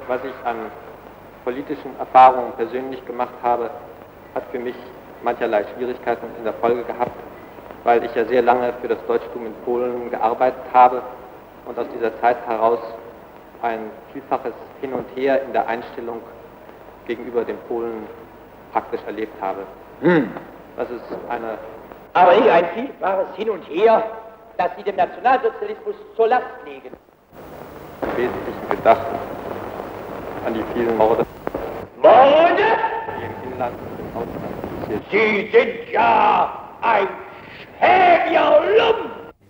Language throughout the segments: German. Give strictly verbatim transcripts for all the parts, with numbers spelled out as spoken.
Was ich an politischen Erfahrungen persönlich gemacht habe, hat für mich mancherlei Schwierigkeiten in der Folge gehabt, weil ich ja sehr lange für das Deutschtum in Polen gearbeitet habe und aus dieser Zeit heraus ein vielfaches Hin und Her in der Einstellung gegenüber den Polen praktisch erlebt habe. Hm. Das ist eine... Aber nicht ein vielfaches Hin und Her, das Sie dem Nationalsozialismus zur Last legen. Im Wesentlichen gedacht an die vielen Morde. Morde? Die im Inland und im Ausland passiert. Sie sind ja ein Schäbiger Lump!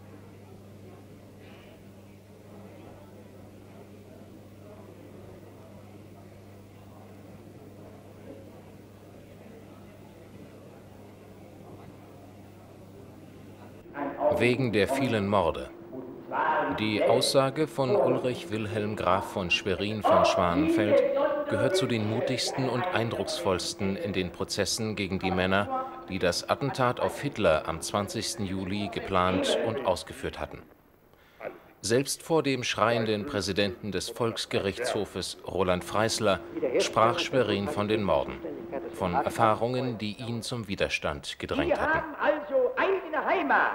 Wegen der vielen Morde. Die Aussage von Ulrich Wilhelm Graf von Schwerin von Schwanenfeld gehört zu den mutigsten und eindrucksvollsten in den Prozessen gegen die Männer, die das Attentat auf Hitler am zwanzigsten Juli geplant und ausgeführt hatten. Selbst vor dem schreienden Präsidenten des Volksgerichtshofes Roland Freisler sprach Schwerin von den Morden, von Erfahrungen, die ihn zum Widerstand gedrängt hatten. Also eigene Heimat.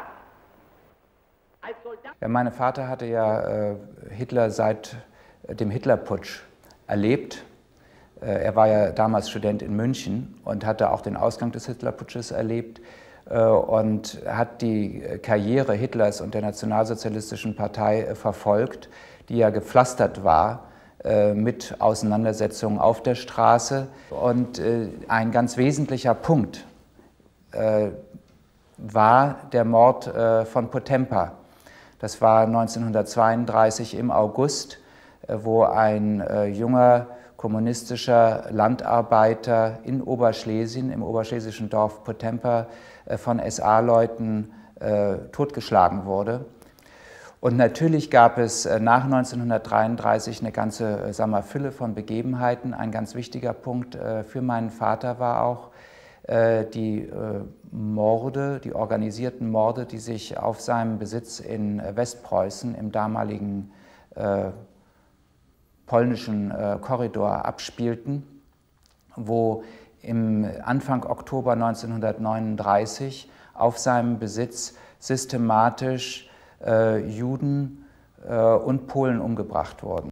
Ja, mein Vater hatte ja äh, Hitler seit dem Hitlerputsch erlebt. Äh, er war ja damals Student in München und hatte auch den Ausgang des Hitlerputsches erlebt äh, und hat die Karriere Hitlers und der Nationalsozialistischen Partei äh, verfolgt, die ja gepflastert war äh, mit Auseinandersetzungen auf der Straße. Und äh, ein ganz wesentlicher Punkt äh, war der Mord äh, von Potempa. Das war neunzehnhundertzweiunddreißig im August, wo ein äh, junger kommunistischer Landarbeiter in Oberschlesien, im oberschlesischen Dorf Potempa, äh, von S A-Leuten äh, totgeschlagen wurde. Und natürlich gab es äh, nach neunzehnhundertdreiunddreißig eine ganze äh, sagen wir, Fülle von Begebenheiten. Ein ganz wichtiger Punkt äh, für meinen Vater war auch, die Morde, die organisierten Morde, die sich auf seinem Besitz in Westpreußen im damaligen äh, polnischen äh, Korridor abspielten, wo im Anfang Oktober neunzehnhundertneununddreißig auf seinem Besitz systematisch äh, Juden äh, und Polen umgebracht wurden.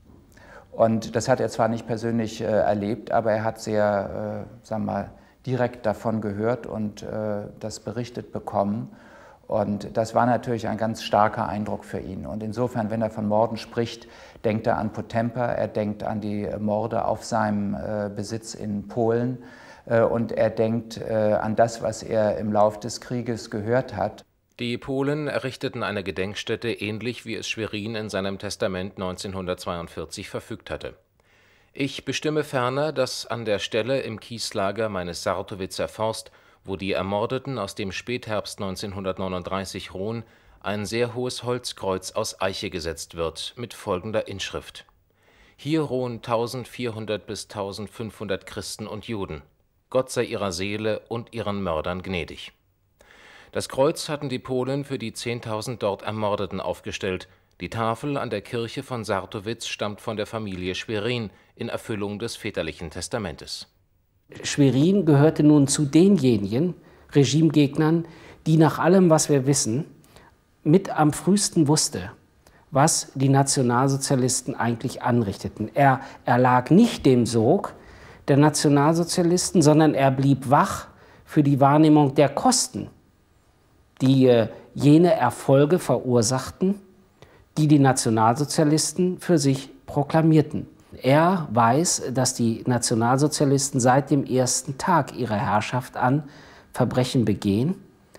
Und das hat er zwar nicht persönlich äh, erlebt, aber er hat sehr, äh, sagen wir mal, direkt davon gehört und äh, das berichtet bekommen. Und das war natürlich ein ganz starker Eindruck für ihn. Und insofern, wenn er von Morden spricht, denkt er an Potempa, er denkt an die Morde auf seinem äh, Besitz in Polen äh, und er denkt äh, an das, was er im Lauf des Krieges gehört hat. Die Polen errichteten eine Gedenkstätte, ähnlich wie es Schwerin in seinem Testament neunzehnhundertzweiundvierzig verfügt hatte. Ich bestimme ferner, dass an der Stelle im Kieslager meines Sartowitzer Forst, wo die Ermordeten aus dem Spätherbst neunzehnhundertneununddreißig ruhen, ein sehr hohes Holzkreuz aus Eiche gesetzt wird, mit folgender Inschrift: Hier ruhen eintausendvierhundert bis eintausendfünfhundert Christen und Juden. Gott sei ihrer Seele und ihren Mördern gnädig. Das Kreuz hatten die Polen für die zehntausend dort Ermordeten aufgestellt. Die Tafel an der Kirche von Sartowitz stammt von der Familie Schwerin in Erfüllung des väterlichen Testamentes. Schwerin gehörte nun zu denjenigen Regimegegnern, die nach allem, was wir wissen, mit am frühesten wusste, was die Nationalsozialisten eigentlich anrichteten. Er erlag nicht dem Sog der Nationalsozialisten, sondern er blieb wach für die Wahrnehmung der Kosten, die äh, jene Erfolge verursachten, die die Nationalsozialisten für sich proklamierten. Er weiß, dass die Nationalsozialisten seit dem ersten Tag ihrer Herrschaft an Verbrechen begehen.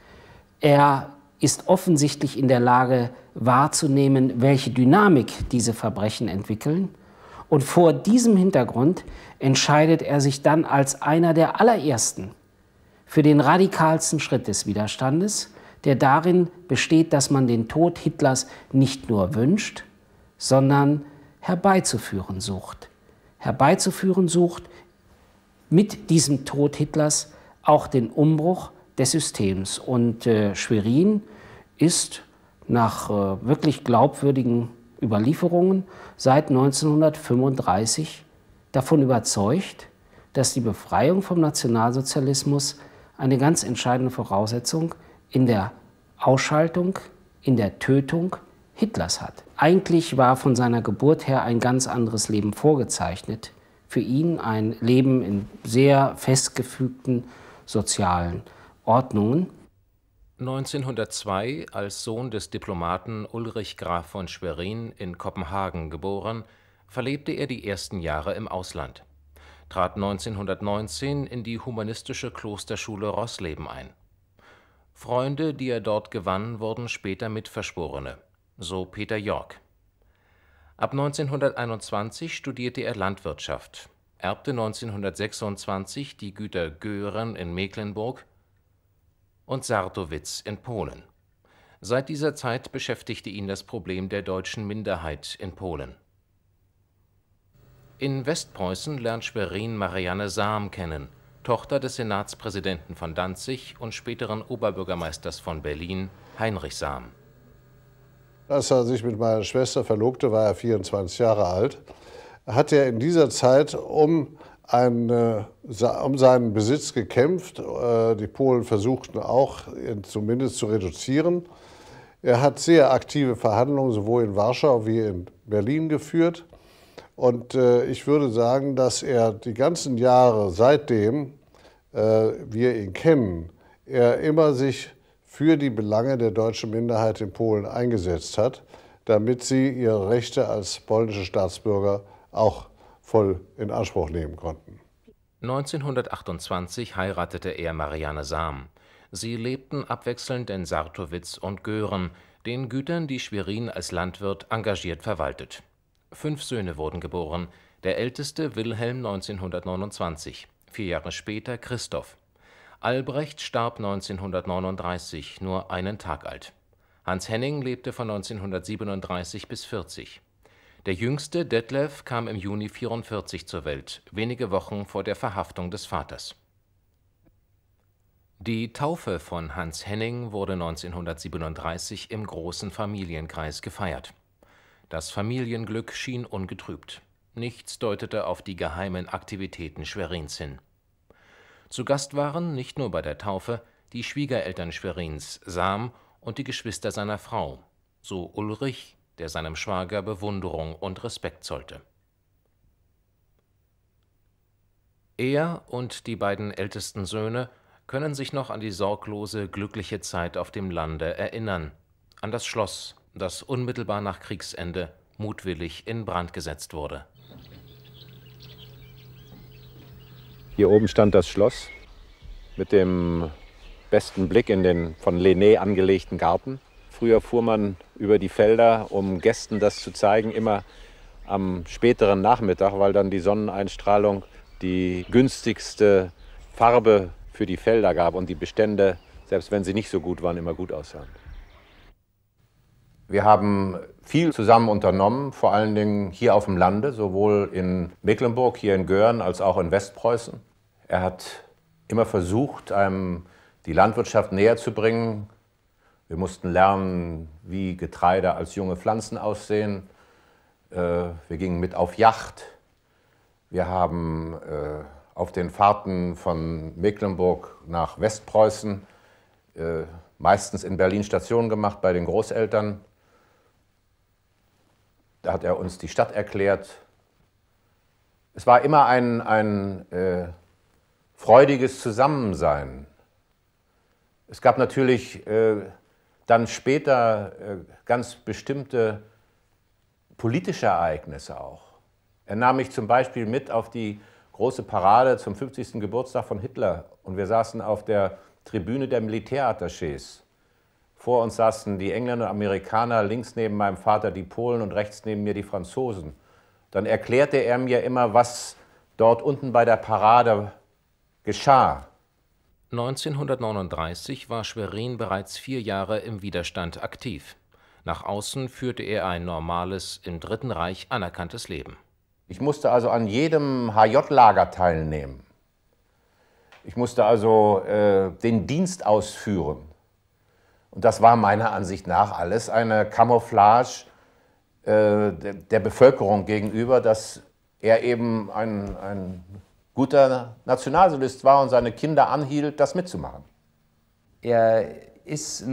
Er ist offensichtlich in der Lage wahrzunehmen, welche Dynamik diese Verbrechen entwickeln. Und vor diesem Hintergrund entscheidet er sich dann als einer der allerersten für den radikalsten Schritt des Widerstandes, der darin besteht, dass man den Tod Hitlers nicht nur wünscht, sondern herbeizuführen sucht. Herbeizuführen sucht mit diesem Tod Hitlers auch den Umbruch des Systems. Und äh, Schwerin ist nach äh, wirklich glaubwürdigen Überlieferungen seit neunzehnhundertfünfunddreißig davon überzeugt, dass die Befreiung vom Nationalsozialismus eine ganz entscheidende Voraussetzung in der Ausschaltung, in der Tötung Hitlers hat. Eigentlich war von seiner Geburt her ein ganz anderes Leben vorgezeichnet. Für ihn ein Leben in sehr festgefügten sozialen Ordnungen. neunzehnhundertzwei, als Sohn des Diplomaten Ulrich Graf von Schwerin in Kopenhagen geboren, verlebte er die ersten Jahre im Ausland, trat neunzehnhundertneunzehn in die humanistische Klosterschule Roßleben ein. Freunde, die er dort gewann, wurden später Mitverschworene, so Peter Yorck. Ab neunzehnhunderteinundzwanzig studierte er Landwirtschaft, erbte neunzehnhundertsechsundzwanzig die Güter Göhren in Mecklenburg und Sartowitz in Polen. Seit dieser Zeit beschäftigte ihn das Problem der deutschen Minderheit in Polen. In Westpreußen lernt Schwerin Marianne Sam kennen, Tochter des Senatspräsidenten von Danzig und späteren Oberbürgermeisters von Berlin, Heinrich Sam. Als er sich mit meiner Schwester verlobte, war er vierundzwanzig Jahre alt. Hat er in dieser Zeit um, ein, um seinen Besitz gekämpft. Die Polen versuchten auch, ihn zumindest zu reduzieren. Er hat sehr aktive Verhandlungen sowohl in Warschau wie in Berlin geführt. Und ich würde sagen, dass er die ganzen Jahre seitdem wir ihn kennen, er immer sich für die Belange der deutschen Minderheit in Polen eingesetzt hat, damit sie ihre Rechte als polnische Staatsbürger auch voll in Anspruch nehmen konnten. neunzehnhundertachtundzwanzig heiratete er Marianne Sam. Sie lebten abwechselnd in Sartowitz und Göhren, den Gütern, die Schwerin als Landwirt engagiert verwaltet. Fünf Söhne wurden geboren, der älteste Wilhelm neunzehnhundertneunundzwanzig, vier Jahre später Christoph. Albrecht starb neunzehnhundertneununddreißig, nur einen Tag alt. Hans Henning lebte von neunzehnhundertsiebenunddreißig bis vierzig. Der jüngste, Detlev, kam im Juni vierundvierzig zur Welt, wenige Wochen vor der Verhaftung des Vaters. Die Taufe von Hans Henning wurde neunzehnhundertsiebenunddreißig im großen Familienkreis gefeiert. Das Familienglück schien ungetrübt. Nichts deutete auf die geheimen Aktivitäten Schwerins hin. Zu Gast waren, nicht nur bei der Taufe, die Schwiegereltern Schwerins, Sam, und die Geschwister seiner Frau, so Ulrich, der seinem Schwager Bewunderung und Respekt zollte. Er und die beiden ältesten Söhne können sich noch an die sorglose, glückliche Zeit auf dem Lande erinnern, an das Schloss, das unmittelbar nach Kriegsende mutwillig in Brand gesetzt wurde. Hier oben stand das Schloss mit dem besten Blick in den von Lenné angelegten Garten. Früher fuhr man über die Felder, um Gästen das zu zeigen, immer am späteren Nachmittag, weil dann die Sonneneinstrahlung die günstigste Farbe für die Felder gab und die Bestände, selbst wenn sie nicht so gut waren, immer gut aussahen. Wir haben viel zusammen unternommen, vor allen Dingen hier auf dem Lande, sowohl in Mecklenburg, hier in Göhren, als auch in Westpreußen. Er hat immer versucht, einem die Landwirtschaft näher zu bringen. Wir mussten lernen, wie Getreide als junge Pflanzen aussehen. Wir gingen mit auf Yacht. Wir haben auf den Fahrten von Mecklenburg nach Westpreußen meistens in Berlin Station gemacht bei den Großeltern. Da hat er uns die Stadt erklärt. Es war immer ein, ein äh, freudiges Zusammensein. Es gab natürlich äh, dann später äh, ganz bestimmte politische Ereignisse auch. Er nahm mich zum Beispiel mit auf die große Parade zum fünfzigsten Geburtstag von Hitler und wir saßen auf der Tribüne der Militärattachés. Vor uns saßen die Engländer und Amerikaner, links neben meinem Vater die Polen und rechts neben mir die Franzosen. Dann erklärte er mir immer, was dort unten bei der Parade geschah. neunzehnhundertneununddreißig war Schwerin bereits vier Jahre im Widerstand aktiv. Nach außen führte er ein normales, im Dritten Reich anerkanntes Leben. Ich musste also an jedem H J-Lager teilnehmen. Ich musste also äh, den Dienst ausführen. Und das war meiner Ansicht nach alles eine Camouflage äh, der, der Bevölkerung gegenüber, dass er eben ein, ein guter Nationalsozialist war und seine Kinder anhielt, das mitzumachen. Er ist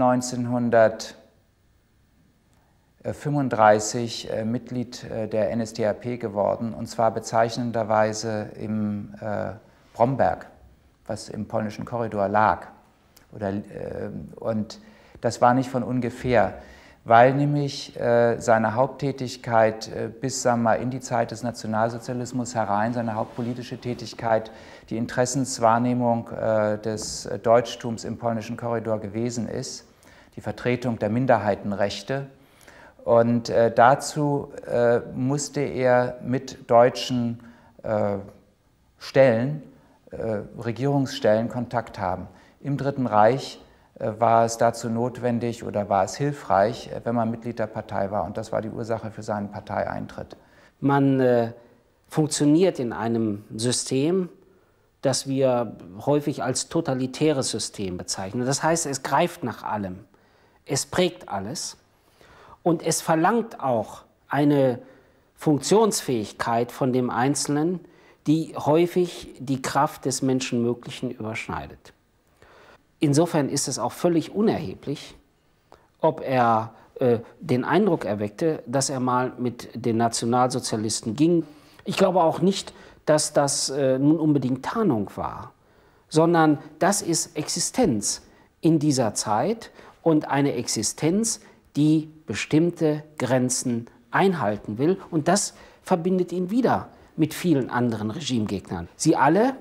neunzehnhundertfünfunddreißig äh, Mitglied äh, der N S D A P geworden, und zwar bezeichnenderweise im äh, Bromberg, was im polnischen Korridor lag. Oder, äh, und das war nicht von ungefähr, weil nämlich äh, seine Haupttätigkeit äh, bis sagen wir mal, in die Zeit des Nationalsozialismus herein, seine hauptpolitische Tätigkeit, die Interessenswahrnehmung äh, des Deutschtums im polnischen Korridor gewesen ist, die Vertretung der Minderheitenrechte. Und äh, dazu äh, musste er mit deutschen äh, Stellen, äh, Regierungsstellen Kontakt haben. Im Dritten Reich war es dazu notwendig oder war es hilfreich, wenn man Mitglied der Partei war. Und das war die Ursache für seinen Parteieintritt. Man äh, funktioniert in einem System, das wir häufig als totalitäres System bezeichnen. Das heißt, es greift nach allem, es prägt alles und es verlangt auch eine Funktionsfähigkeit von dem Einzelnen, die häufig die Kraft des Menschenmöglichen überschneidet. Insofern ist es auch völlig unerheblich, ob er äh, den Eindruck erweckte, dass er mal mit den Nationalsozialisten ging. Ich glaube auch nicht, dass das äh, nun unbedingt Tarnung war, sondern das ist Existenz in dieser Zeit und eine Existenz, die bestimmte Grenzen einhalten will. Und das verbindet ihn wieder mit vielen anderen Regimegegnern. Sie alle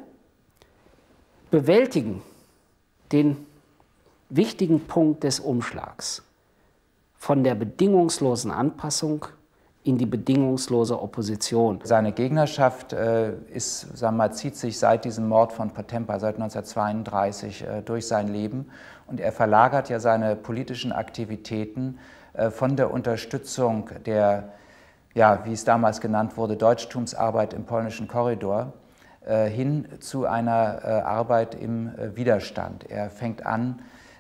bewältigen den wichtigen Punkt des Umschlags von der bedingungslosen Anpassung in die bedingungslose Opposition. Seine Gegnerschaft äh, ist, sagen wir mal, zieht sich seit diesem Mord von Potempa, seit neunzehnhundertzweiunddreißig, äh, durch sein Leben. Und er verlagert ja seine politischen Aktivitäten äh, von der Unterstützung der, ja, wie es damals genannt wurde, Deutschtumsarbeit im polnischen Korridor, hin zu einer Arbeit im Widerstand. Er fängt an,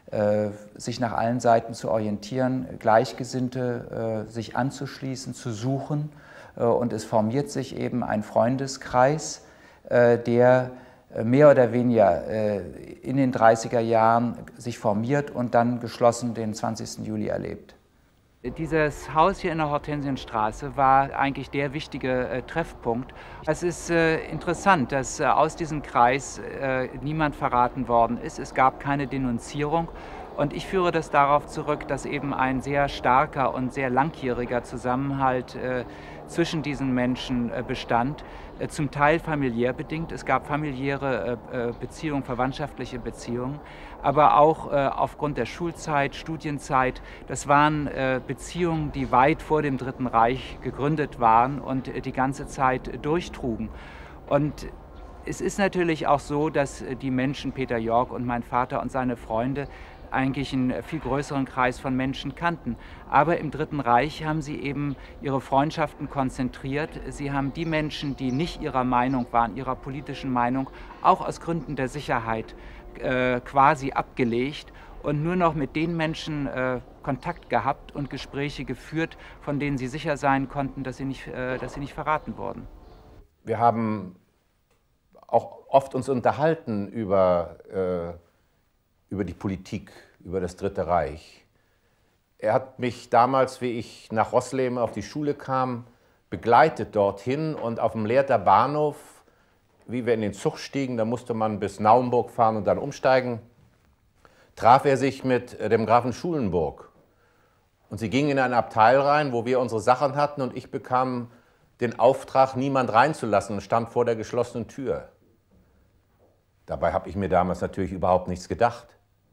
sich nach allen Seiten zu orientieren, Gleichgesinnte sich anzuschließen, zu suchen, und es formiert sich eben ein Freundeskreis, der mehr oder weniger in den dreißiger Jahren sich formiert und dann geschlossen den zwanzigsten Juli erlebt. Dieses Haus hier in der Hortensienstraße war eigentlich der wichtige äh, Treffpunkt. Es ist äh, interessant, dass äh, aus diesem Kreis äh, niemand verraten worden ist. Es gab keine Denunzierung. Und ich führe das darauf zurück, dass eben ein sehr starker und sehr langjähriger Zusammenhalt äh, zwischen diesen Menschen äh, bestand, äh, zum Teil familiär bedingt. Es gab familiäre äh, Beziehungen, verwandtschaftliche Beziehungen, aber auch äh, aufgrund der Schulzeit, Studienzeit. Das waren äh, Beziehungen, die weit vor dem Dritten Reich gegründet waren und äh, die ganze Zeit durchtrugen. Und es ist natürlich auch so, dass die Menschen, Peter Yorck und mein Vater und seine Freunde, eigentlich einen viel größeren Kreis von Menschen kannten. Aber im Dritten Reich haben sie eben ihre Freundschaften konzentriert. Sie haben die Menschen, die nicht ihrer Meinung waren, ihrer politischen Meinung, auch aus Gründen der Sicherheit äh, quasi abgelegt und nur noch mit den Menschen äh, Kontakt gehabt und Gespräche geführt, von denen sie sicher sein konnten, dass sie nicht, äh, dass sie nicht verraten wurden. Wir haben auch oft uns unterhalten über äh, über die Politik, über das Dritte Reich. Er hat mich damals, wie ich nach Rosleben auf die Schule kam, begleitet dorthin, und auf dem Lehrter Bahnhof, wie wir in den Zug stiegen, da musste man bis Naumburg fahren und dann umsteigen, traf er sich mit dem Grafen Schulenburg. Und sie gingen in ein Abteil rein, wo wir unsere Sachen hatten, und ich bekam den Auftrag, niemand reinzulassen, und stand vor der geschlossenen Tür. Dabei habe ich mir damals natürlich überhaupt nichts gedacht.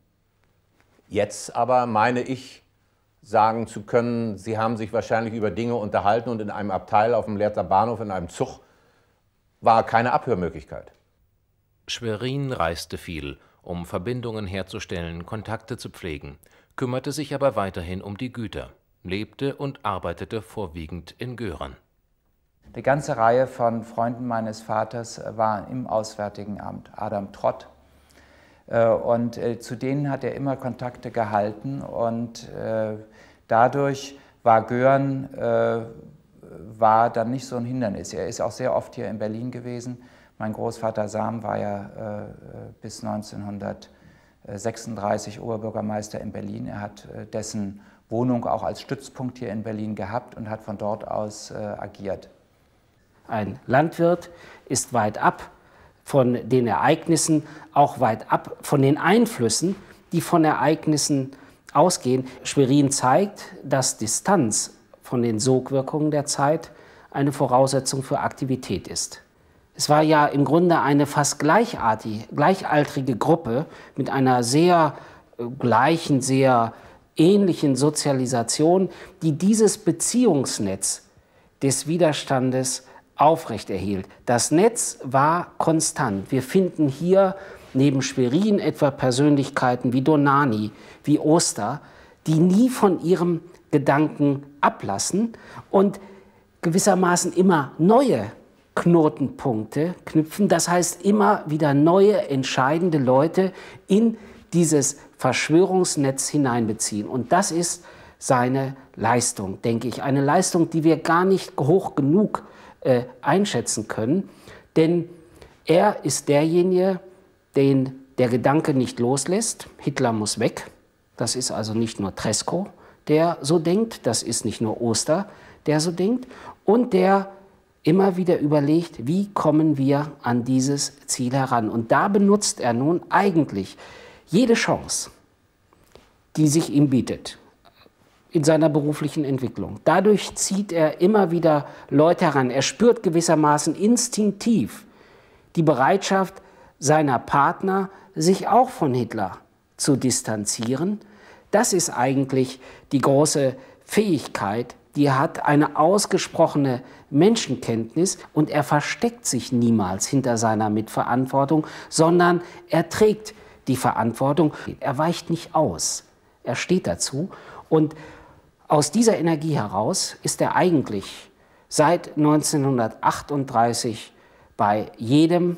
Jetzt aber meine ich, sagen zu können, sie haben sich wahrscheinlich über Dinge unterhalten, und in einem Abteil auf dem Lehrter Bahnhof, in einem Zug, war keine Abhörmöglichkeit. Schwerin reiste viel, um Verbindungen herzustellen, Kontakte zu pflegen, kümmerte sich aber weiterhin um die Güter, lebte und arbeitete vorwiegend in Göhren. Die ganze Reihe von Freunden meines Vaters war im Auswärtigen Amt. Adam Trott. Und zu denen hat er immer Kontakte gehalten, und dadurch war Göhren äh, war dann nicht so ein Hindernis. Er ist auch sehr oft hier in Berlin gewesen. Mein Großvater Sam war ja äh, bis neunzehnhundertsechsunddreißig Oberbürgermeister in Berlin. Er hat äh, dessen Wohnung auch als Stützpunkt hier in Berlin gehabt und hat von dort aus äh, agiert. Ein Landwirt ist weit ab von den Ereignissen, auch weit ab von den Einflüssen, die von Ereignissen ausgehen. Schwerin zeigt, dass Distanz von den Sogwirkungen der Zeit eine Voraussetzung für Aktivität ist. Es war ja im Grunde eine fast gleichartige, gleichaltrige Gruppe mit einer sehr äh, gleichen, sehr ähnlichen Sozialisation, die dieses Beziehungsnetz des Widerstandes aufrechterhielt. Das Netz war konstant. Wir finden hier neben Schwerin etwa Persönlichkeiten wie Dohnanyi, wie Oster, die nie von ihrem Gedanken ablassen und gewissermaßen immer neue Knotenpunkte knüpfen. Das heißt, immer wieder neue, entscheidende Leute in dieses Verschwörungsnetz hineinbeziehen. Und das ist seine Leistung, denke ich. Eine Leistung, die wir gar nicht hoch genug äh, einschätzen können. Denn er ist derjenige, den der Gedanke nicht loslässt. Hitler muss weg. Das ist also nicht nur Treschow, der so denkt. Das ist nicht nur Oster, der so denkt. Und der immer wieder überlegt, wie kommen wir an dieses Ziel heran. Und da benutzt er nun eigentlich jede Chance, die sich ihm bietet in seiner beruflichen Entwicklung. Dadurch zieht er immer wieder Leute heran. Er spürt gewissermaßen instinktiv die Bereitschaft seiner Partner, sich auch von Hitler zu distanzieren. Das ist eigentlich die große Fähigkeit, die er hat, eine ausgesprochene Menschenkenntnis, und er versteckt sich niemals hinter seiner Mitverantwortung, sondern er trägt die Verantwortung. Er weicht nicht aus, er steht dazu, und aus dieser Energie heraus ist er eigentlich seit neunzehnhundertachtunddreißig bei jedem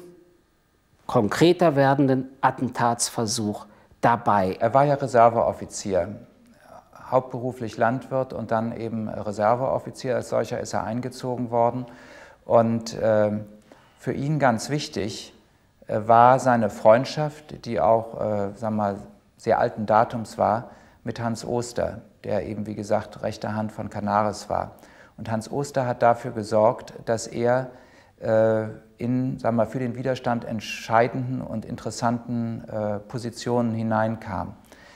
konkreter werdenden Attentatsversuch dabei. Er war ja Reserveoffizier, hauptberuflich Landwirt und dann eben Reserveoffizier. Als solcher ist er eingezogen worden. Und äh, für ihn ganz wichtig äh, war seine Freundschaft, die auch äh, sagen wir mal, sehr alten Datums war, mit Hans Oster, der eben, wie gesagt, rechte Hand von Canaris war. Und Hans Oster hat dafür gesorgt, dass er äh, in, sagen wir mal, für den Widerstand entscheidenden und interessanten äh, Positionen hineinkam.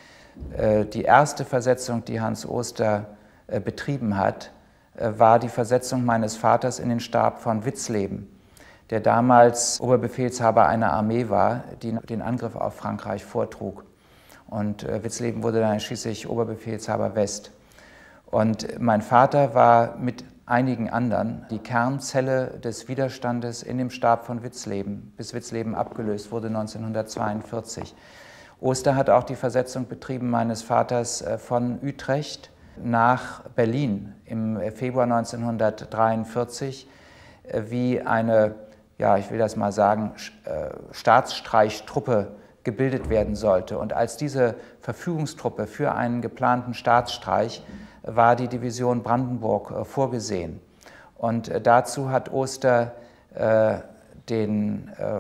Äh, die erste Versetzung, die Hans Oster äh, betrieben hat, äh, war die Versetzung meines Vaters in den Stab von Witzleben, der damals Oberbefehlshaber einer Armee war, die den Angriff auf Frankreich vortrug. Und äh, Witzleben wurde dann schließlich Oberbefehlshaber West. Und mein Vater war mit einigen anderen die Kernzelle des Widerstandes in dem Stab von Witzleben, bis Witzleben abgelöst wurde neunzehnhundertzweiundvierzig. Oster hat auch die Versetzung betrieben meines Vaters äh, von Utrecht nach Berlin im Februar neunzehnhundertdreiundvierzig, äh, wie eine, ja, ich will das mal sagen, äh, Staatsstreichtruppe gebildet werden sollte. Und als diese Verfügungstruppe für einen geplanten Staatsstreich war die Division Brandenburg äh, vorgesehen. Und äh, dazu hat Oster äh, den äh,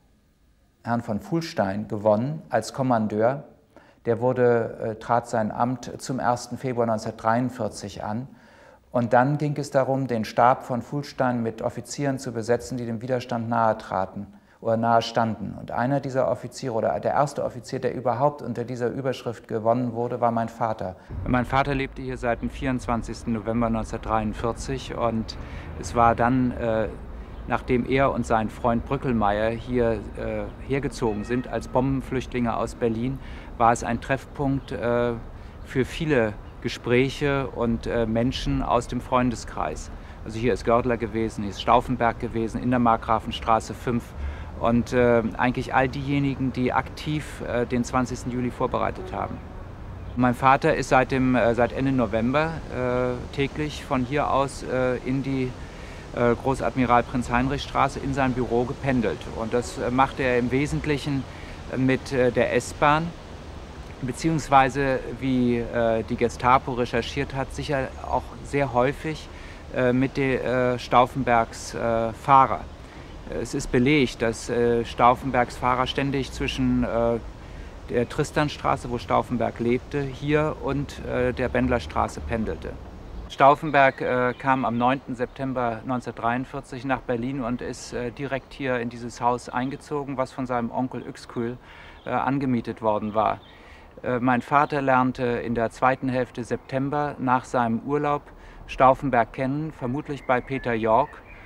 Herrn von Fuhlstein gewonnen als Kommandeur. Der wurde, äh, trat sein Amt zum ersten Februar neunzehnhundertdreiundvierzig an. Und dann ging es darum, den Stab von Fuhlstein mit Offizieren zu besetzen, die dem Widerstand nahe traten oder nahe standen. Und einer dieser Offiziere oder der erste Offizier, der überhaupt unter dieser Überschrift gewonnen wurde, war mein Vater. Mein Vater lebte hier seit dem vierundzwanzigsten November neunzehnhundertdreiundvierzig und es war dann, äh, nachdem er und sein Freund Brückelmeier hier äh, hergezogen sind als Bombenflüchtlinge aus Berlin, war es ein Treffpunkt äh, für viele Gespräche und äh, Menschen aus dem Freundeskreis. Also hier ist Gördler gewesen, hier ist Stauffenberg gewesen, in der Markgrafenstraße fünf. Und äh, eigentlich all diejenigen, die aktiv äh, den zwanzigsten Juli vorbereitet haben. Mein Vater ist seit, dem, äh, seit Ende November äh, täglich von hier aus äh, in die äh, Großadmiral Prinz-Heinrich-Straße in sein Büro gependelt. Und das äh, machte er im Wesentlichen äh, mit äh, der S-Bahn. beziehungsweise wie äh, die Gestapo recherchiert hat, sicher auch sehr häufig äh, mit de, äh, Stauffenbergs äh, Fahrer. Es ist belegt, dass äh, Stauffenbergs Fahrer ständig zwischen äh, der Tristanstraße, wo Stauffenberg lebte, hier und äh, der Bendlerstraße pendelte. Stauffenberg äh, kam am neunten September neunzehnhundertdreiundvierzig nach Berlin und ist äh, direkt hier in dieses Haus eingezogen, was von seinem Onkel Uexkül äh, angemietet worden war. Äh, mein Vater lernte in der zweiten Hälfte September nach seinem Urlaub Stauffenberg kennen, vermutlich bei Peter Yorck,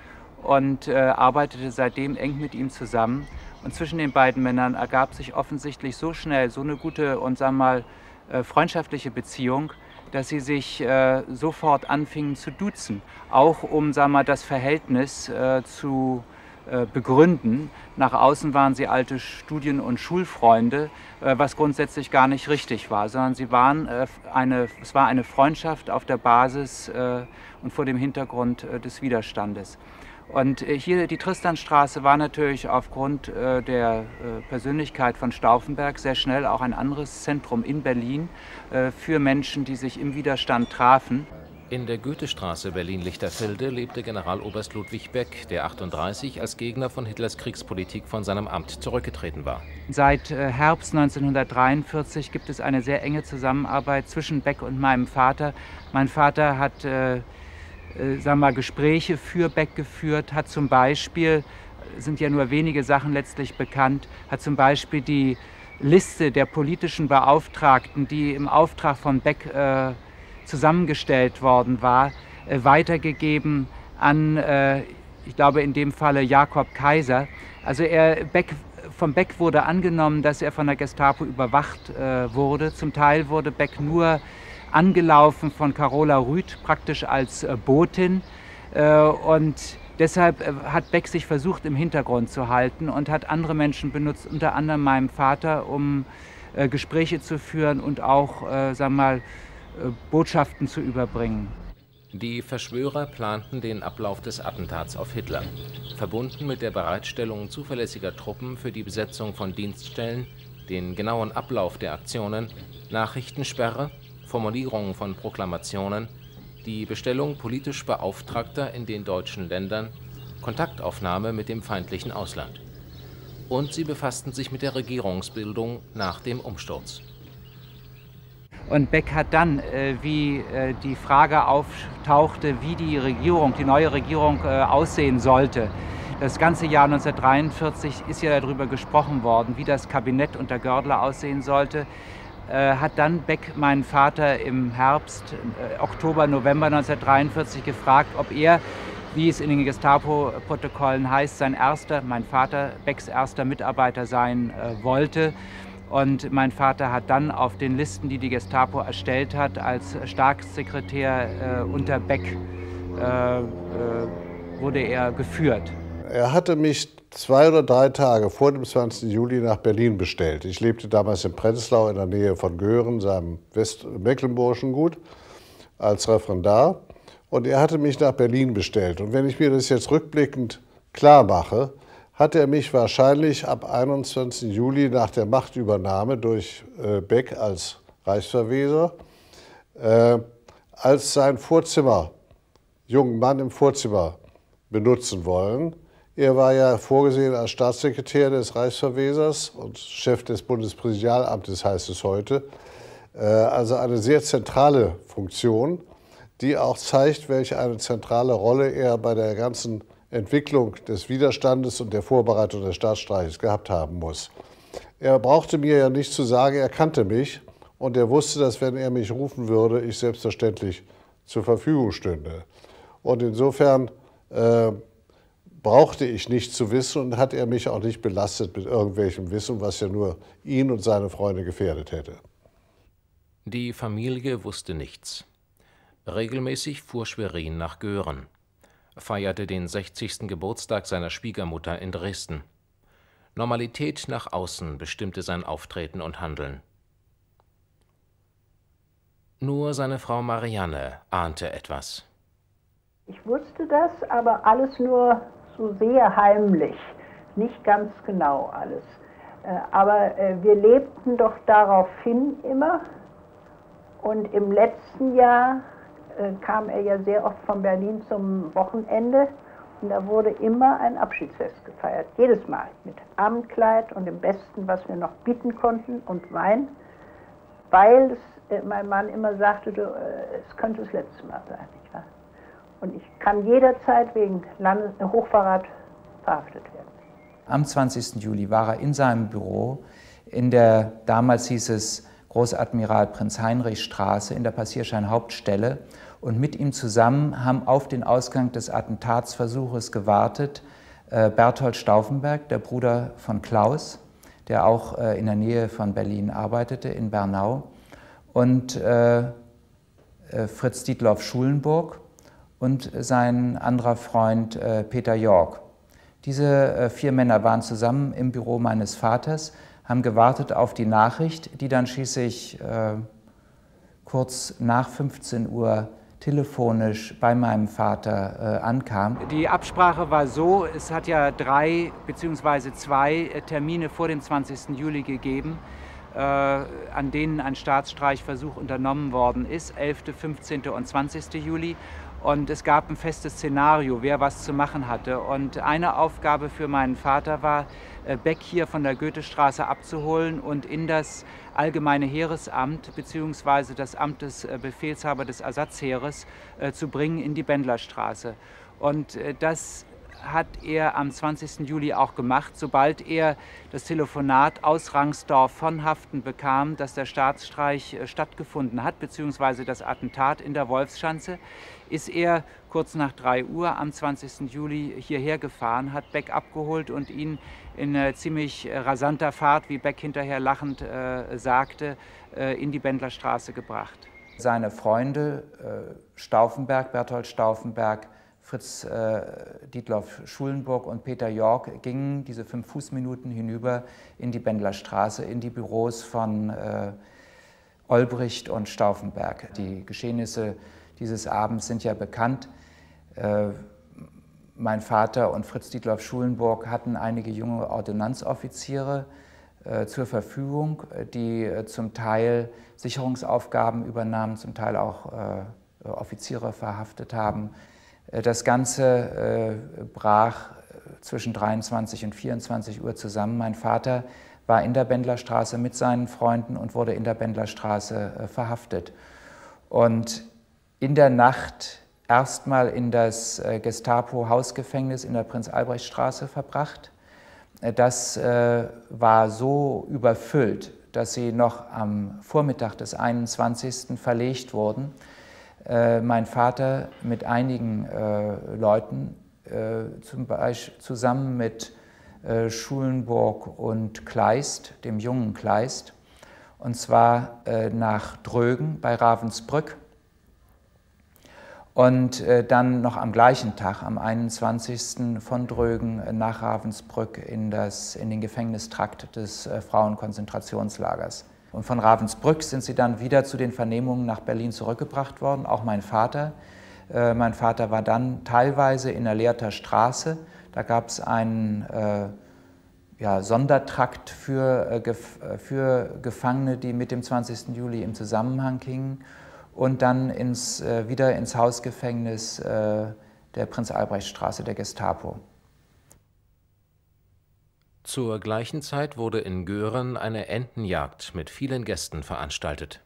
und äh, arbeitete seitdem eng mit ihm zusammen. Und zwischen den beiden Männern ergab sich offensichtlich so schnell so eine gute und sagen wir mal äh, freundschaftliche Beziehung, dass sie sich äh, sofort anfingen zu duzen, auch um sagen wir mal, das Verhältnis äh, zu äh, begründen. Nach außen waren sie alte Studien- und Schulfreunde, äh, was grundsätzlich gar nicht richtig war, sondern sie waren äh, eine, es war eine Freundschaft auf der Basis äh, und vor dem Hintergrund äh, des Widerstandes. Und hier die Tristanstraße war natürlich aufgrund äh, der äh, Persönlichkeit von Stauffenberg sehr schnell auch ein anderes Zentrum in Berlin äh, für Menschen, die sich im Widerstand trafen. In der Goethestraße Berlin-Lichterfelde lebte Generaloberst Ludwig Beck, der achtunddreißig als Gegner von Hitlers Kriegspolitik von seinem Amt zurückgetreten war. Seit äh, Herbst neunzehnhundertdreiundvierzig gibt es eine sehr enge Zusammenarbeit zwischen Beck und meinem Vater. Mein Vater hat äh, Äh, sagen wir mal, Gespräche für Beck geführt, hat zum Beispiel, sind ja nur wenige Sachen letztlich bekannt, hat zum Beispiel die Liste der politischen Beauftragten, die im Auftrag von Beck äh, zusammengestellt worden war, äh, weitergegeben an, äh, ich glaube in dem Falle Jakob Kaiser. Also er, Beck, von Beck wurde angenommen, dass er von der Gestapo überwacht äh, wurde. Zum Teil wurde Beck nur angelaufen von Carola Rüth, praktisch als äh, Botin. Äh, und deshalb äh, hat Beck sich versucht, im Hintergrund zu halten und hat andere Menschen benutzt, unter anderem meinem Vater, um äh, Gespräche zu führen und auch, äh, sagen wir mal, äh, Botschaften zu überbringen. Die Verschwörer planten den Ablauf des Attentats auf Hitler, verbunden mit der Bereitstellung zuverlässiger Truppen für die Besetzung von Dienststellen, den genauen Ablauf der Aktionen, Nachrichtensperre, Formulierungen von Proklamationen, die Bestellung politisch Beauftragter in den deutschen Ländern, Kontaktaufnahme mit dem feindlichen Ausland. Und sie befassten sich mit der Regierungsbildung nach dem Umsturz. Und Beck hat dann, äh, wie äh, die Frage auftauchte, wie die Regierung, die neue Regierung äh, aussehen sollte. Das ganze Jahr neunzehnhundertdreiundvierzig ist ja darüber gesprochen worden, wie das Kabinett unter Görtler aussehen sollte. Äh, hat dann Beck meinen Vater im Herbst, äh, Oktober, November neunzehnhundertdreiundvierzig gefragt, ob er, wie es in den Gestapo-Protokollen heißt, sein erster, mein Vater, Becks erster Mitarbeiter sein äh, wollte. Und mein Vater hat dann auf den Listen, die die Gestapo erstellt hat, als Staatssekretär äh, unter Beck äh, äh, wurde er geführt. Er hatte mich zwei oder drei Tage vor dem zwanzigsten Juli nach Berlin bestellt. Ich lebte damals in Prenzlau in der Nähe von Göhren, seinem westmecklenburgischen Gut, als Referendar. Und er hatte mich nach Berlin bestellt. Und wenn ich mir das jetzt rückblickend klar mache, hat er mich wahrscheinlich ab einundzwanzigsten Juli nach der Machtübernahme durch äh, Beck als Reichsverweser äh, als sein Vorzimmer, jungen Mann im Vorzimmer benutzen wollen. Er war ja vorgesehen als Staatssekretär des Reichsverwesers und Chef des Bundespräsidialamtes, heißt es heute. Also eine sehr zentrale Funktion, die auch zeigt, welche eine zentrale Rolle er bei der ganzen Entwicklung des Widerstandes und der Vorbereitung des Staatsstreiches gehabt haben muss. Er brauchte mir ja nicht zu sagen, er kannte mich und er wusste, dass wenn er mich rufen würde, ich selbstverständlich zur Verfügung stünde. Und insofern äh, brauchte ich nicht zu wissen und hat er mich auch nicht belastet mit irgendwelchem Wissen, was ja nur ihn und seine Freunde gefährdet hätte. Die Familie wusste nichts. Regelmäßig fuhr Schwerin nach Göhren, feierte den sechzigsten Geburtstag seiner Schwiegermutter in Dresden. Normalität nach außen bestimmte sein Auftreten und Handeln. Nur seine Frau Marianne ahnte etwas. Ich wusste das, aber alles nur so sehr heimlich, nicht ganz genau alles. Aber wir lebten doch darauf hin immer. Und im letzten Jahr kam er ja sehr oft von Berlin zum Wochenende. Und da wurde immer ein Abschiedsfest gefeiert. Jedes Mal mit Abendkleid und dem Besten, was wir noch bieten konnten, und Wein. Weil es, mein Mann immer sagte, du, es könnte das letzte Mal sein. Nicht wahr? Und ich kann jederzeit wegen Landes Hochverrat verhaftet werden. Am zwanzigsten Juli war er in seinem Büro in der, damals hieß es Großadmiral Prinz-Heinrich-Straße, in der Passierschein-Hauptstelle. Und mit ihm zusammen haben auf den Ausgang des Attentatsversuches gewartet äh, Berthold Stauffenberg, der Bruder von Klaus, der auch äh, in der Nähe von Berlin arbeitete, in Bernau, und äh, äh, Fritz Dietloff Schulenburg und sein anderer Freund äh, Peter Yorck. Diese äh, vier Männer waren zusammen im Büro meines Vaters, haben gewartet auf die Nachricht, die dann schließlich äh, kurz nach fünfzehn Uhr telefonisch bei meinem Vater äh, ankam. Die Absprache war so, es hat ja drei bzw. zwei Termine vor dem zwanzigsten Juli gegeben, äh, an denen ein Staatsstreichversuch unternommen worden ist, elften, fünfzehnten und zwanzigsten Juli. Und es gab ein festes Szenario, wer was zu machen hatte. Und eine Aufgabe für meinen Vater war, Beck hier von der Goethestraße abzuholen und in das Allgemeine Heeresamt bzw. das Amt des Befehlshabers des Ersatzheeres äh, zu bringen in die Bendlerstraße. Und äh, das hat er am zwanzigsten Juli auch gemacht, sobald er das Telefonat aus Rangsdorf von Haften bekam, dass der Staatsstreich stattgefunden hat, beziehungsweise das Attentat in der Wolfschanze, ist er kurz nach drei Uhr am zwanzigsten Juli hierher gefahren, hat Beck abgeholt und ihn in äh, ziemlich rasanter Fahrt, wie Beck hinterher lachend äh, sagte, äh, in die Bendlerstraße gebracht. Seine Freunde äh, Stauffenberg, Berthold Stauffenberg, Fritz äh, Dietloff Schulenburg und Peter Yorck gingen diese fünf Fußminuten hinüber in die Bendlerstraße, in die Büros von äh, Olbricht und Stauffenberg. Die Geschehnisse dieses Abends sind ja bekannt. Äh, mein Vater und Fritz Dietloff Schulenburg hatten einige junge Ordonnanzoffiziere äh, zur Verfügung, die äh, zum Teil Sicherungsaufgaben übernahmen, zum Teil auch äh, Offiziere verhaftet haben. Das Ganze äh, brach zwischen dreiundzwanzig und vierundzwanzig Uhr zusammen. Mein Vater war in der Bendlerstraße mit seinen Freunden und wurde in der Bendlerstraße äh, verhaftet. Und in der Nacht erstmal in das äh, Gestapo-Hausgefängnis in der Prinz-Albrecht-Straße verbracht. Äh, das äh, war so überfüllt, dass sie noch am Vormittag des einundzwanzigsten verlegt wurden. Äh, mein Vater mit einigen äh, Leuten, äh, zum Beispiel zusammen mit äh, Schulenburg und Kleist, dem jungen Kleist, und zwar äh, nach Drögen bei Ravensbrück. Und äh, dann noch am gleichen Tag, am einundzwanzigsten von Drögen nach Ravensbrück in, das, in den Gefängnistrakt des äh, Frauenkonzentrationslagers. Und von Ravensbrück sind sie dann wieder zu den Vernehmungen nach Berlin zurückgebracht worden, auch mein Vater. Äh, mein Vater war dann teilweise in der Lehrter Straße. Da gab es einen äh, ja, Sondertrakt für, äh, gef für Gefangene, die mit dem zwanzigsten Juli im Zusammenhang hingen. Und dann ins, äh, wieder ins Hausgefängnis äh, der Prinz-Albrecht-Straße der Gestapo. Zur gleichen Zeit wurde in Göhren eine Entenjagd mit vielen Gästen veranstaltet.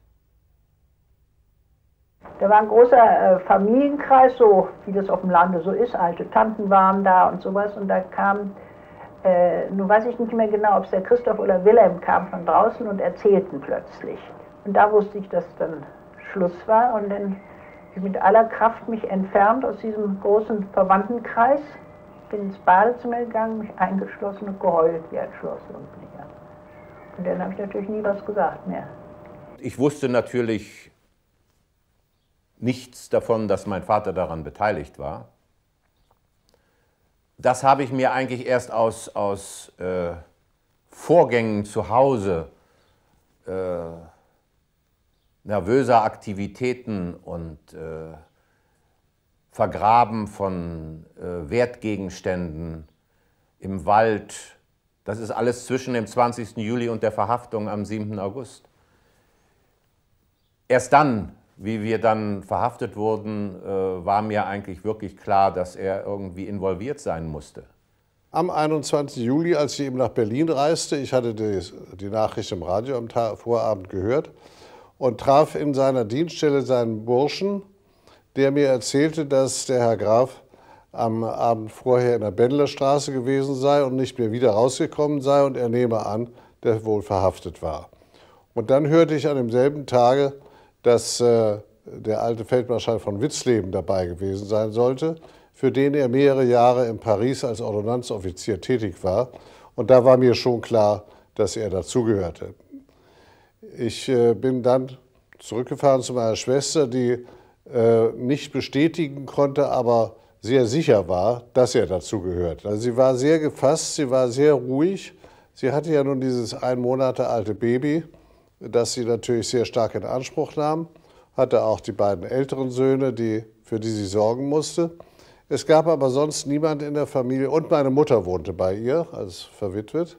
Da war ein großer äh, Familienkreis, so wie das auf dem Lande so ist. Alte Tanten waren da und sowas. Und da kam, äh, nun weiß ich nicht mehr genau, ob es der Christoph oder Wilhelm kam von draußen und erzählten plötzlich. Und da wusste ich, dass dann Schluss war. Und dann habe ich mit aller Kraft mich entfernt aus diesem großen Verwandtenkreis. Bin ins Badezimmer gegangen, mich eingeschlossen und geheult wie ein Schlosshund. Und dann habe ich natürlich nie was gesagt mehr. Ich wusste natürlich nichts davon, dass mein Vater daran beteiligt war. Das habe ich mir eigentlich erst aus, aus äh, Vorgängen zu Hause, äh, nervöser Aktivitäten und äh, Vergraben von äh, Wertgegenständen im Wald, Das ist alles zwischen dem zwanzigsten Juli und der Verhaftung am siebten August. Erst dann, wie wir dann verhaftet wurden, war mir eigentlich wirklich klar, dass er irgendwie involviert sein musste. Am einundzwanzigsten Juli, als ich eben nach Berlin reiste, ich hatte die, die Nachricht im Radio am Tag, Vorabend gehört und traf in seiner Dienststelle seinen Burschen, der mir erzählte, dass der Herr Graf am Abend vorher in der Bendlerstraße gewesen sei und nicht mehr wieder rausgekommen sei und er nehme an, der wohl verhaftet war. Und dann hörte ich an demselben Tage, dass äh, der alte Feldmarschall von Witzleben dabei gewesen sein sollte, für den er mehrere Jahre in Paris als Ordonnanzoffizier tätig war. Und da war mir schon klar, dass er dazugehörte. Ich äh, bin dann zurückgefahren zu meiner Schwester, die äh, nicht bestätigen konnte, aber sehr sicher war, dass er dazugehört. Also sie war sehr gefasst, sie war sehr ruhig. Sie hatte ja nun dieses ein Monate alte Baby, das sie natürlich sehr stark in Anspruch nahm, hatte auch die beiden älteren Söhne, die, für die sie sorgen musste. Es gab aber sonst niemand in der Familie, und meine Mutter wohnte bei ihr, als verwitwet.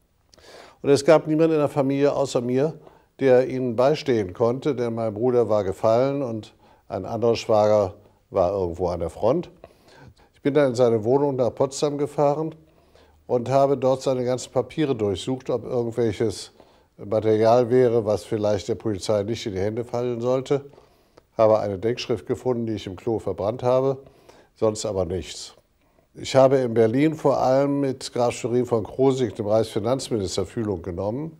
Und es gab niemand in der Familie außer mir, der ihnen beistehen konnte, denn mein Bruder war gefallen und ein anderer Schwager war irgendwo an der Front. Ich bin dann in seine Wohnung nach Potsdam gefahren und habe dort seine ganzen Papiere durchsucht, ob irgendwelches Material wäre, was vielleicht der Polizei nicht in die Hände fallen sollte. Habe eine Denkschrift gefunden, die ich im Klo verbrannt habe, sonst aber nichts. Ich habe in Berlin vor allem mit Graf Schwerin von Krosigk, dem Reichsfinanzminister, Fühlung genommen.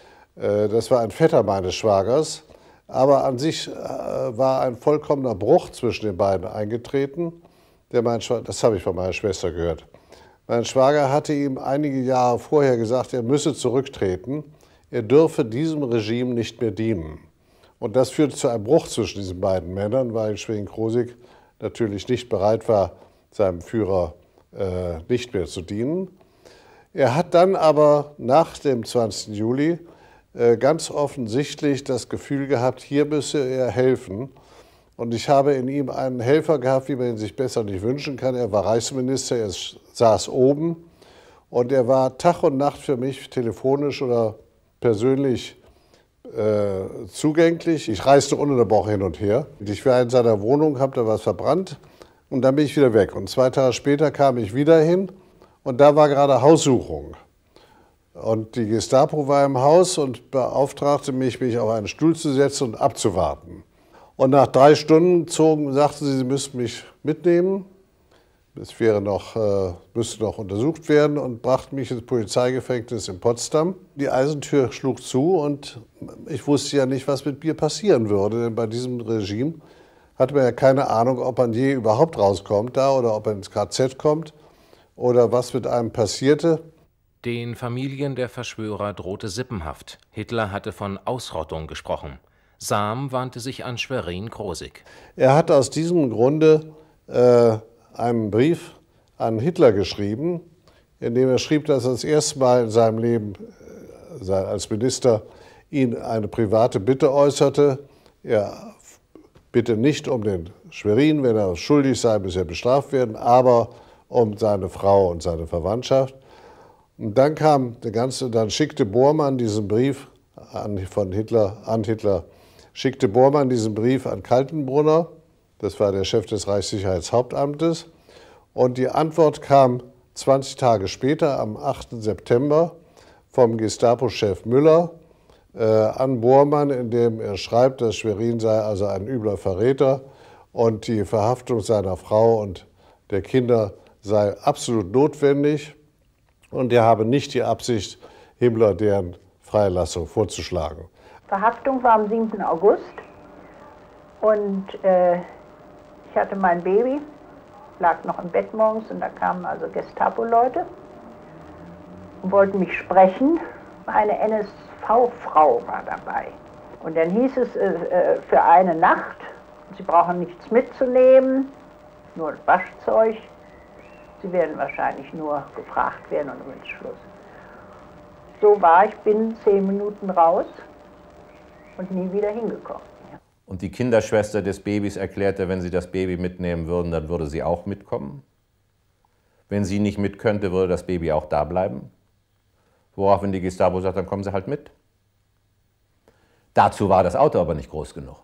Das war ein Vetter meines Schwagers, aber an sich war ein vollkommener Bruch zwischen den beiden eingetreten. Der mein Schwager, das habe ich von meiner Schwester gehört. Mein Schwager hatte ihm einige Jahre vorher gesagt, er müsse zurücktreten. Er dürfe diesem Regime nicht mehr dienen. Und das führte zu einem Bruch zwischen diesen beiden Männern, weil Schwerin-Krosigk natürlich nicht bereit war, seinem Führer äh, nicht mehr zu dienen. Er hat dann aber nach dem zwanzigsten Juli äh, ganz offensichtlich das Gefühl gehabt, hier müsse er helfen. Und ich habe in ihm einen Helfer gehabt, wie man ihn sich besser nicht wünschen kann. Er war Reichsminister, er saß oben und er war Tag und Nacht für mich telefonisch oder persönlich äh, zugänglich. Ich reiste ununterbrochen hin und her. Ich war in seiner Wohnung, habe da was verbrannt und dann bin ich wieder weg. Und zwei Tage später kam ich wieder hin und da war gerade Haussuchung. Und die Gestapo war im Haus und beauftragte mich, mich auf einen Stuhl zu setzen und abzuwarten. Und nach drei Stunden zogen, sagten sie, sie müssten mich mitnehmen. Es wäre noch, äh, müsste noch untersucht werden und brachten mich ins Polizeigefängnis in Potsdam. Die Eisentür schlug zu und ich wusste ja nicht, was mit mir passieren würde. Denn bei diesem Regime hatte man ja keine Ahnung, ob man je überhaupt rauskommt da oder ob man ins K Z kommt oder was mit einem passierte. Den Familien der Verschwörer drohte Sippenhaft. Hitler hatte von Ausrottung gesprochen. Sam wandte sich an Schwerin-Krosigk. Er hat aus diesem Grunde äh, einen Brief an Hitler geschrieben, in dem er schrieb, dass er das erste Mal in seinem Leben äh, als Minister ihn eine private Bitte äußerte. Er bitte nicht um den Schwerin, wenn er schuldig sei, muss er bestraft werden, aber um seine Frau und seine Verwandtschaft. Und dann kam der ganze, dann schickte Bormann diesen Brief an, von Hitler an Hitler. schickte Bormann diesen Brief an Kaltenbrunner, das war der Chef des Reichssicherheitshauptamtes, und die Antwort kam zwanzig Tage später, am achten September, vom Gestapo-Chef Müller äh, an Bormann, in dem er schreibt, dass Schwerin sei also ein übler Verräter und die Verhaftung seiner Frau und der Kinder sei absolut notwendig und er habe nicht die Absicht, Himmler deren Freilassung vorzuschlagen. Verhaftung war am siebten August und äh, ich hatte mein Baby, lag noch im Bett morgens und da kamen also Gestapo-Leute und wollten mich sprechen. Eine N S V-Frau war dabei. Und dann hieß es äh, für eine Nacht, Sie brauchen nichts mitzunehmen, nur Waschzeug. Sie werden wahrscheinlich nur gefragt werden und dann ist Schluss. So war ich binnen zehn Minuten raus und nie wieder hingekommen. Und die Kinderschwester des Babys erklärte, wenn sie das Baby mitnehmen würden, dann würde sie auch mitkommen. Wenn sie nicht mit könnte, würde das Baby auch da bleiben. Woraufhin die Gestapo sagt, dann kommen Sie halt mit. Dazu war das Auto aber nicht groß genug.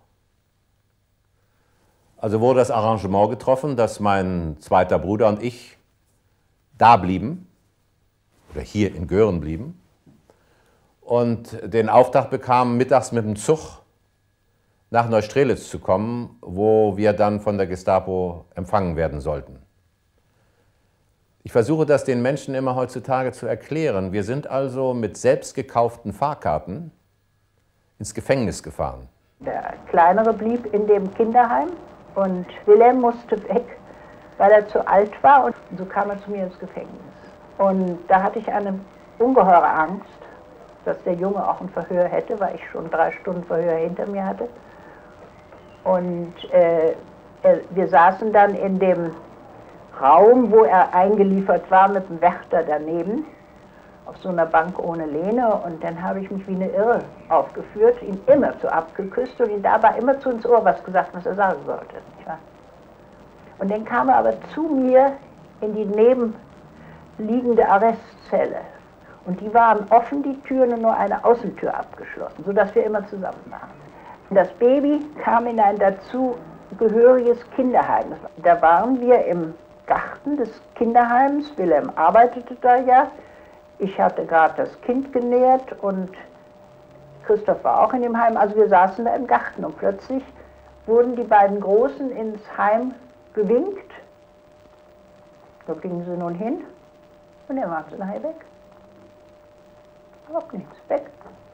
Also wurde das Arrangement getroffen, dass mein zweiter Bruder und ich da blieben, oder hier in Göhren blieben, und den Auftrag bekamen, mittags mit dem Zug nach Neustrelitz zu kommen, wo wir dann von der Gestapo empfangen werden sollten. Ich versuche das den Menschen immer heutzutage zu erklären. Wir sind also mit selbst gekauften Fahrkarten ins Gefängnis gefahren. Der Kleinere blieb in dem Kinderheim und Wilhelm musste weg, weil er zu alt war, und so kam er zu mir ins Gefängnis. Und da hatte ich eine ungeheure Angst, dass der Junge auch ein Verhör hätte, weil ich schon drei Stunden Verhör hinter mir hatte. Und äh, wir saßen dann in dem Raum, wo er eingeliefert war, mit dem Wärter daneben, auf so einer Bank ohne Lehne, und dann habe ich mich wie eine Irre aufgeführt, ihn immer zu abgeküsst und ihm dabei immer zu ins Ohr was gesagt, was er sagen sollte. Nicht wahr? Und dann kam er aber zu mir in die nebenliegende Arrestzelle, und die waren offen, die Türen, und nur eine Außentür abgeschlossen, sodass wir immer zusammen waren. Und das Baby kam in ein dazugehöriges Kinderheim. Da waren wir im Garten des Kinderheims, Wilhelm arbeitete da ja, ich hatte gerade das Kind genährt und Christoph war auch in dem Heim, also wir saßen da im Garten, und plötzlich wurden die beiden Großen ins Heim gewinkt. Da gingen sie nun hin und dann waren sie nachher weg. Überhaupt nichts, weg.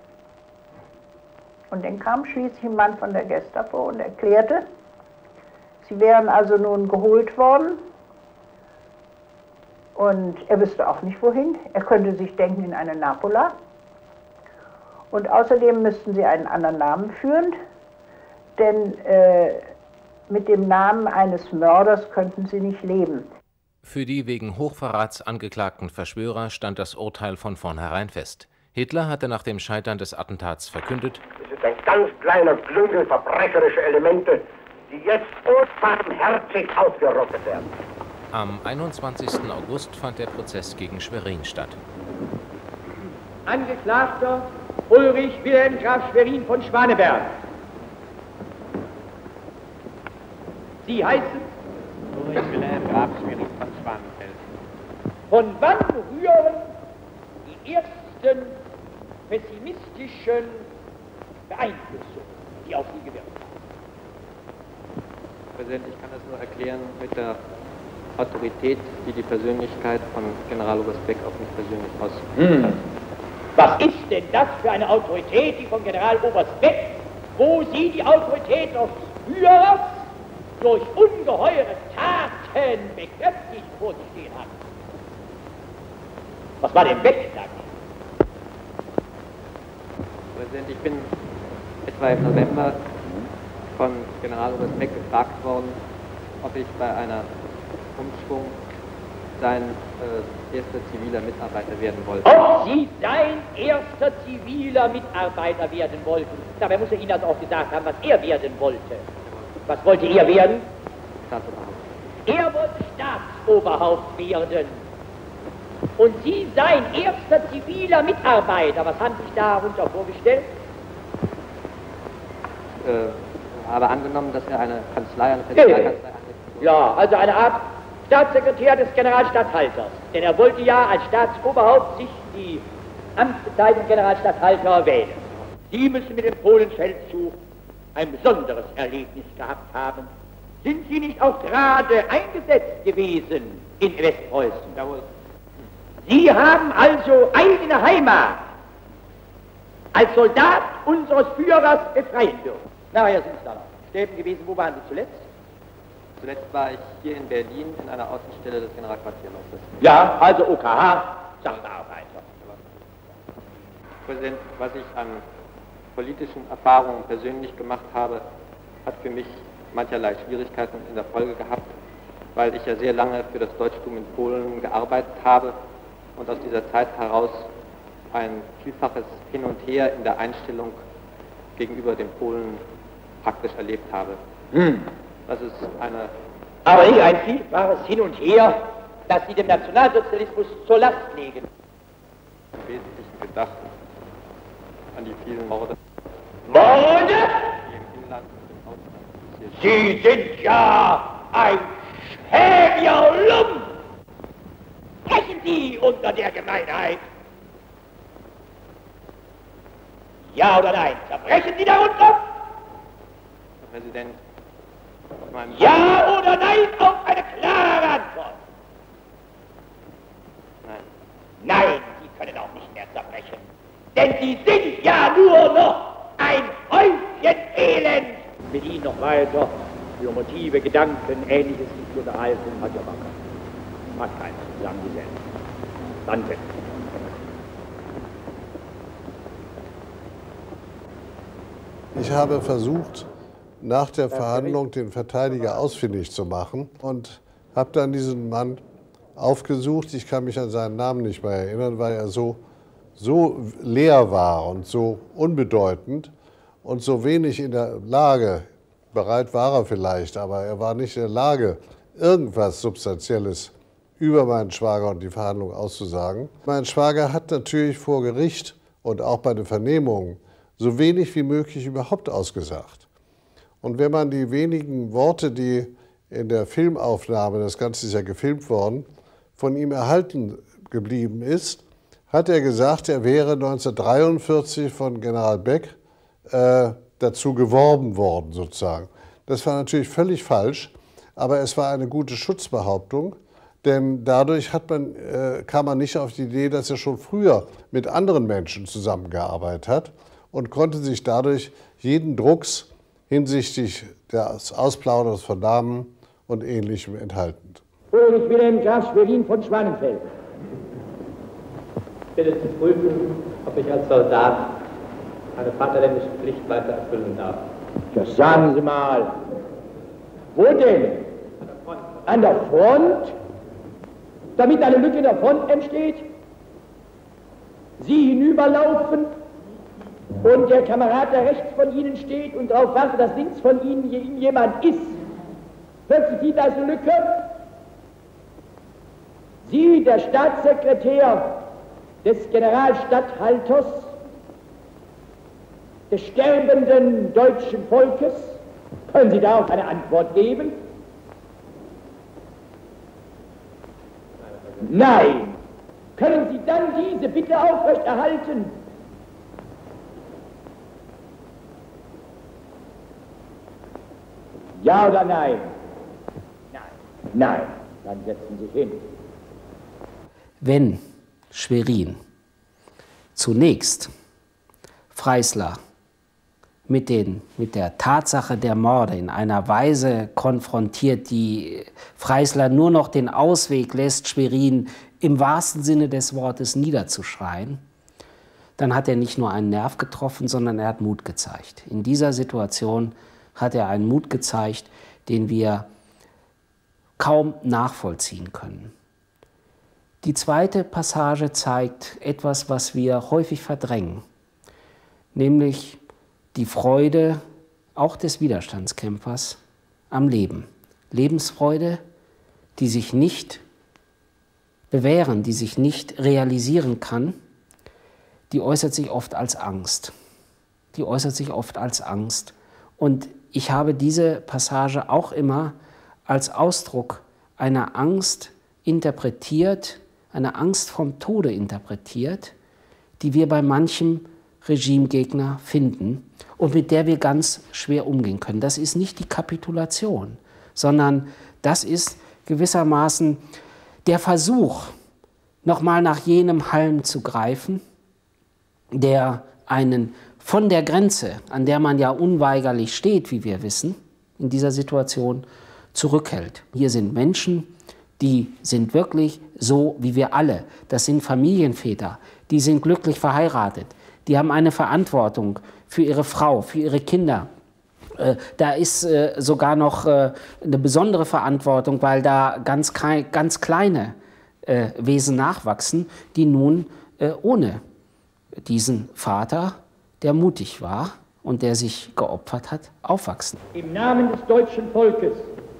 Und dann kam schließlich ein Mann von der Gestapo und erklärte, sie wären also nun geholt worden. Und er wüsste auch nicht wohin. Er könnte sich denken in eine Napola. Und außerdem müssten sie einen anderen Namen führen, denn äh, mit dem Namen eines Mörders könnten sie nicht leben. Für die wegen Hochverrats angeklagten Verschwörer stand das Urteil von vornherein fest. Hitler hatte nach dem Scheitern des Attentats verkündet: Es ist ein ganz kleiner Klüngel verbrecherischer Elemente, die jetzt unbarmherzig ausgerottet werden. Am einundzwanzigsten August fand der Prozess gegen Schwerin statt. Angeklagter Ulrich Wilhelm Graf Schwerin von Schwaneberg. Sie heißen? Ulrich Wilhelm Graf Schwerin von Schwanenfeld. Von wann rühren die ersten pessimistischen Beeinflussungen, die auf Sie gewirkt haben? Präsident, ich kann das nur erklären mit der Autorität, die die Persönlichkeit von Generaloberst Beck auf mich persönlich ausübt. Hm. Was ist denn das für eine Autorität, die von Generaloberst Beck, wo Sie die Autorität des Führers durch ungeheure Taten bekräftigt vor sich stehen haben? Was war denn Beck, sagt ihr? Präsident, ich bin etwa im November von Generaloberst Beck gefragt worden, ob ich bei einer Umschwung sein äh, erster ziviler Mitarbeiter werden wollte. Ob Sie sein erster ziviler Mitarbeiter werden wollten. Dabei muss er Ihnen also auch gesagt haben, was er werden wollte. Was wollte er werden? Staatsoberhaupt. Er wollte Staatsoberhaupt werden. Und Sie sein erster ziviler Mitarbeiter. Was haben Sie sich darunter vorgestellt? Ich äh, habe angenommen, dass er eine Kanzlei, eine Kanzleikanzlei angeht. Ja, also eine Art Staatssekretär des Generalstatthalters. Denn er wollte ja als Staatsoberhaupt sich die Amtszeit des Generalstatthalter wählen. Sie müssen mit dem Polenfeldzug ein besonderes Erlebnis gehabt haben. Sind Sie nicht auch gerade eingesetzt gewesen in Westpreußen? Jawohl. Sie haben also eigene Heimat als Soldat unseres Führers befreien dürfen. Nachher sind Sie dann Stäben gewesen. Wo waren Sie zuletzt? Zuletzt war ich hier in Berlin in einer Außenstelle des Generalquartierhauses. Ja, also O K H, Sachbearbeiter. Präsident, was ich an politischen Erfahrungen persönlich gemacht habe, hat für mich mancherlei Schwierigkeiten in der Folge gehabt, weil ich ja sehr lange für das Deutschtum in Polen gearbeitet habe und aus dieser Zeit heraus ein vielfaches Hin und Her in der Einstellung gegenüber den Polen praktisch erlebt habe. Hm. Das ist eine... Aber nicht ein vielfaches Hin und Her, das Sie dem Nationalsozialismus zur Last legen. Wesentlichen gedacht, an die vielen Morde, Morde? die im Inland und im Ausland passiert. Sie sind ja ein Schäbiger Lump! Brechen Sie unter der Gemeinheit? Ja oder nein? Zerbrechen Sie darunter? Herr Präsident, auf meinem Ja oder nein auf eine klare Antwort? Nein. Nein, Sie können auch nicht mehr zerbrechen. Denn Sie sind ja nur noch ein Häufchen Elend. Mit Ihnen noch weiter für Motive, Gedanken, Ähnliches nicht zu unterhalten, hat ja Wacker. Macht keiner, sagen Sie selbst. Danke. Ich habe versucht, nach der Verhandlung den Verteidiger ausfindig zu machen und habe dann diesen Mann aufgesucht. Ich kann mich an seinen Namen nicht mehr erinnern, weil er so, so leer war und so unbedeutend und so wenig in der Lage, bereit war er vielleicht, aber er war nicht in der Lage, irgendwas Substanzielles über meinen Schwager und die Verhandlung auszusagen. Mein Schwager hat natürlich vor Gericht und auch bei den Vernehmungen so wenig wie möglich überhaupt ausgesagt. Und wenn man die wenigen Worte, die in der Filmaufnahme, das Ganze ist ja gefilmt worden, von ihm erhalten geblieben ist, hat er gesagt, er wäre neunzehnhundertdreiundvierzig von General Beck äh, dazu geworben worden, sozusagen. Das war natürlich völlig falsch, aber es war eine gute Schutzbehauptung, denn dadurch hat man, äh, kam man nicht auf die Idee, dass er schon früher mit anderen Menschen zusammengearbeitet hat und konnte sich dadurch jeden Drucks hinsichtlich des Ausplauderns von Namen und Ähnlichem enthalten. Ulrich Wilhelm Graf Schwerin von Schwanenfeld. Bitte zu prüfen, ob ich als Soldat eine vaterländische Pflicht weiter erfüllen darf. Ja, sagen Sie mal, wo denn? An der Front? Damit eine Lücke in der Front entsteht? Sie hinüberlaufen und der Kamerad, der rechts von Ihnen steht und darauf wartet, dass links von Ihnen jemand ist. Plötzlich sieht da eine Lücke. Sie, der Staatssekretär des Generalstatthalters des sterbenden deutschen Volkes, können Sie darauf eine Antwort geben? Nein. Können Sie dann diese Bitte aufrechterhalten? Ja oder nein? Nein. Nein. Dann setzen Sie sich hin. Wenn Schwerin zunächst Freisler mit, den, mit der Tatsache der Morde in einer Weise konfrontiert, die Freisler nur noch den Ausweg lässt, Schwerin im wahrsten Sinne des Wortes niederzuschreien, dann hat er nicht nur einen Nerv getroffen, sondern er hat Mut gezeigt. In dieser Situation hat er einen Mut gezeigt, den wir kaum nachvollziehen können. Die zweite Passage zeigt etwas, was wir häufig verdrängen, nämlich die Freude auch des Widerstandskämpfers am Leben. Lebensfreude, die sich nicht bewähren, die sich nicht realisieren kann, die äußert sich oft als Angst. Die äußert sich oft als Angst. Und ich habe diese Passage auch immer als Ausdruck einer Angst interpretiert, eine Angst vom Tode interpretiert, die wir bei manchem Regimegegner finden und mit der wir ganz schwer umgehen können. Das ist nicht die Kapitulation, sondern das ist gewissermaßen der Versuch, nochmal nach jenem Halm zu greifen, der einen von der Grenze, an der man ja unweigerlich steht, wie wir wissen, in dieser Situation zurückhält. Hier sind Menschen, die sind wirklich so wie wir alle. Das sind Familienväter, die sind glücklich verheiratet, die haben eine Verantwortung für ihre Frau, für ihre Kinder. Äh, da ist äh, sogar noch äh, eine besondere Verantwortung, weil da ganz, ganz kleine äh, Wesen nachwachsen, die nun äh, ohne diesen Vater, der mutig war und der sich geopfert hat, aufwachsen. Im Namen des deutschen Volkes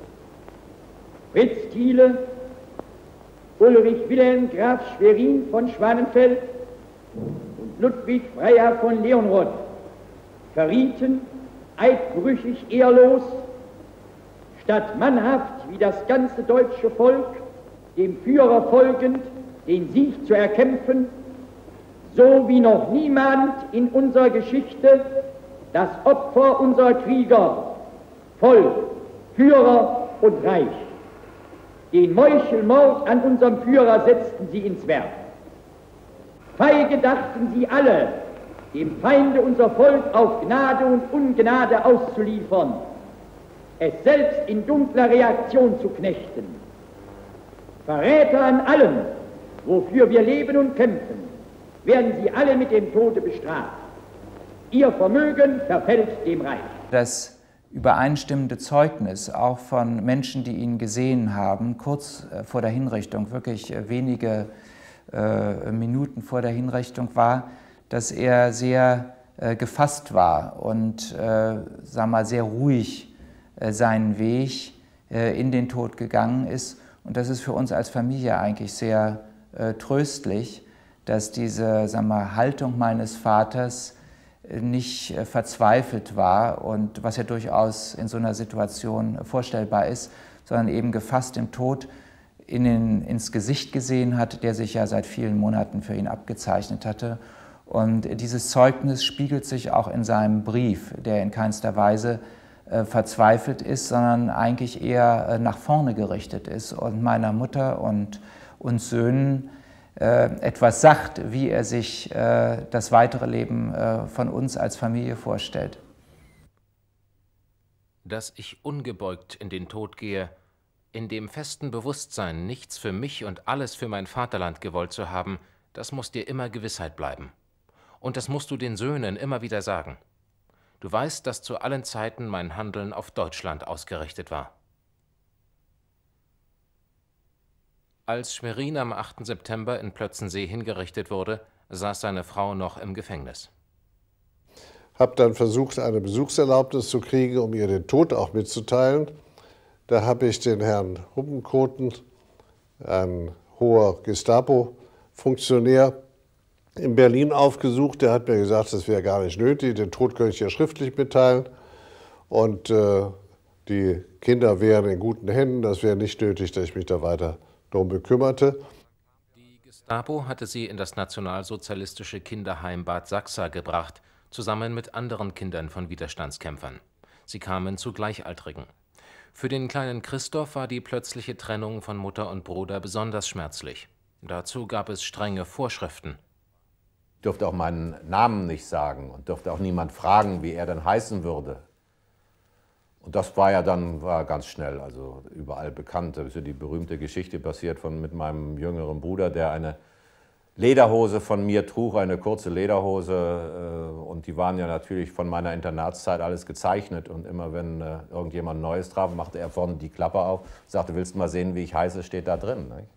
Fritz Thiele, Ulrich Wilhelm Graf Schwerin von Schwanenfeld, und Ludwig Freiherr von Leonrod verrieten, eidbrüchig ehrlos, statt mannhaft wie das ganze deutsche Volk dem Führer folgend den Sieg zu erkämpfen, so wie noch niemand in unserer Geschichte das Opfer unserer Krieger, Volk, Führer und Reich. Den Meuchelmord an unserem Führer setzten sie ins Werk. Feige dachten sie alle, dem Feinde unser Volk auf Gnade und Ungnade auszuliefern, es selbst in dunkler Reaktion zu knechten. Verräter an allem, wofür wir leben und kämpfen, werden sie alle mit dem Tode bestraft. Ihr Vermögen verfällt dem Reich. Das übereinstimmende Zeugnis auch von Menschen, die ihn gesehen haben, kurz vor der Hinrichtung, wirklich wenige äh, Minuten vor der Hinrichtung, war, dass er sehr äh, gefasst war und äh, sag mal, sehr ruhig äh, seinen Weg äh, in den Tod gegangen ist. Und das ist für uns als Familie eigentlich sehr äh, tröstlich, dass diese, sag mal, Haltung meines Vaters nicht äh, verzweifelt war und was ja durchaus in so einer Situation vorstellbar ist, sondern eben gefasst im Tod in den, ins Gesicht gesehen hat, der sich ja seit vielen Monaten für ihn abgezeichnet hatte. Und dieses Zeugnis spiegelt sich auch in seinem Brief, der in keinster Weise äh, verzweifelt ist, sondern eigentlich eher äh, nach vorne gerichtet ist und meiner Mutter und uns Söhnen etwas sagt, wie er sich äh, das weitere Leben äh, von uns als Familie vorstellt. Dass ich ungebeugt in den Tod gehe, in dem festen Bewusstsein, nichts für mich und alles für mein Vaterland gewollt zu haben, das muss dir immer Gewissheit bleiben. Und das musst du den Söhnen immer wieder sagen. Du weißt, dass zu allen Zeiten mein Handeln auf Deutschland ausgerichtet war. Als Schwerin am achten September in Plötzensee hingerichtet wurde, saß seine Frau noch im Gefängnis. Habe dann versucht, eine Besuchserlaubnis zu kriegen, um ihr den Tod auch mitzuteilen. Da habe ich den Herrn Huppenkoten, ein hoher Gestapo-Funktionär in Berlin, aufgesucht. Der hat mir gesagt, das wäre gar nicht nötig, den Tod könnte ich ja schriftlich mitteilen. Und äh, die Kinder wären in guten Händen, das wäre nicht nötig, dass ich mich da weiter darum bekümmerte. Die Gestapo hatte sie in das nationalsozialistische Kinderheim Bad Sachsa gebracht, zusammen mit anderen Kindern von Widerstandskämpfern. Sie kamen zu Gleichaltrigen. Für den kleinen Christoph war die plötzliche Trennung von Mutter und Bruder besonders schmerzlich. Dazu gab es strenge Vorschriften. Ich durfte auch meinen Namen nicht sagen und durfte auch niemand fragen, wie er denn heißen würde. Und das war ja dann war ganz schnell, also überall bekannt. Da ist ja die berühmte Geschichte passiert von, mit meinem jüngeren Bruder, der eine Lederhose von mir trug, eine kurze Lederhose. Äh, und die waren ja natürlich von meiner Internatszeit alles gezeichnet. Und immer wenn äh, irgendjemand Neues traf, machte er vorne die Klappe auf, sagte, willst du mal sehen, wie ich heiße, steht da drin. Nicht?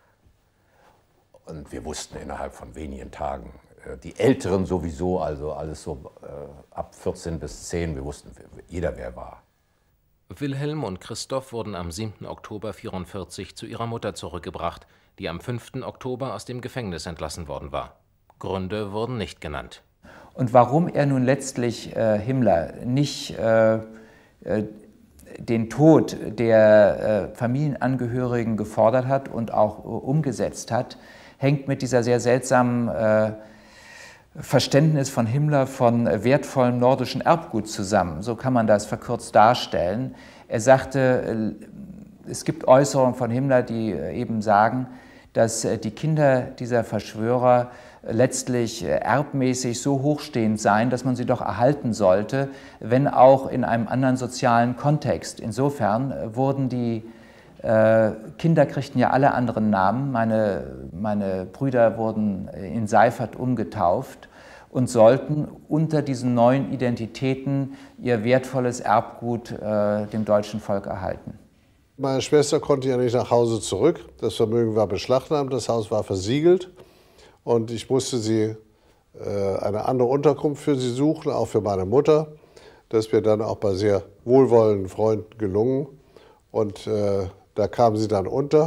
Und wir wussten innerhalb von wenigen Tagen, äh, die Älteren sowieso, also alles so äh, ab vierzehn bis zehn, wir wussten jeder, wer war. Wilhelm und Christoph wurden am siebten Oktober neunzehnhundertvierundvierzig zu ihrer Mutter zurückgebracht, die am fünften Oktober aus dem Gefängnis entlassen worden war. Gründe wurden nicht genannt. Und warum er nun letztlich äh, Himmler nicht äh, äh, den Tod der äh, Familienangehörigen gefordert hat und auch äh, umgesetzt hat, hängt mit dieser sehr seltsamen äh, Verständnis von Himmler von wertvollem nordischen Erbgut zusammen. So kann man das verkürzt darstellen. Er sagte, es gibt Äußerungen von Himmler, die eben sagen, dass die Kinder dieser Verschwörer letztlich erbmäßig so hochstehend seien, dass man sie doch erhalten sollte, wenn auch in einem anderen sozialen Kontext. Insofern wurden die äh, Kinder kriegten ja alle anderen Namen. Meine, meine Brüder wurden in Seifert umgetauft und sollten unter diesen neuen Identitäten ihr wertvolles Erbgut äh, dem deutschen Volk erhalten. Meine Schwester konnte ja nicht nach Hause zurück. Das Vermögen war beschlagnahmt, das Haus war versiegelt. Und ich musste sie, äh, eine andere Unterkunft für sie suchen, auch für meine Mutter. Das ist mir dann auch bei sehr wohlwollenden Freunden gelungen. Und äh, da kam sie dann unter.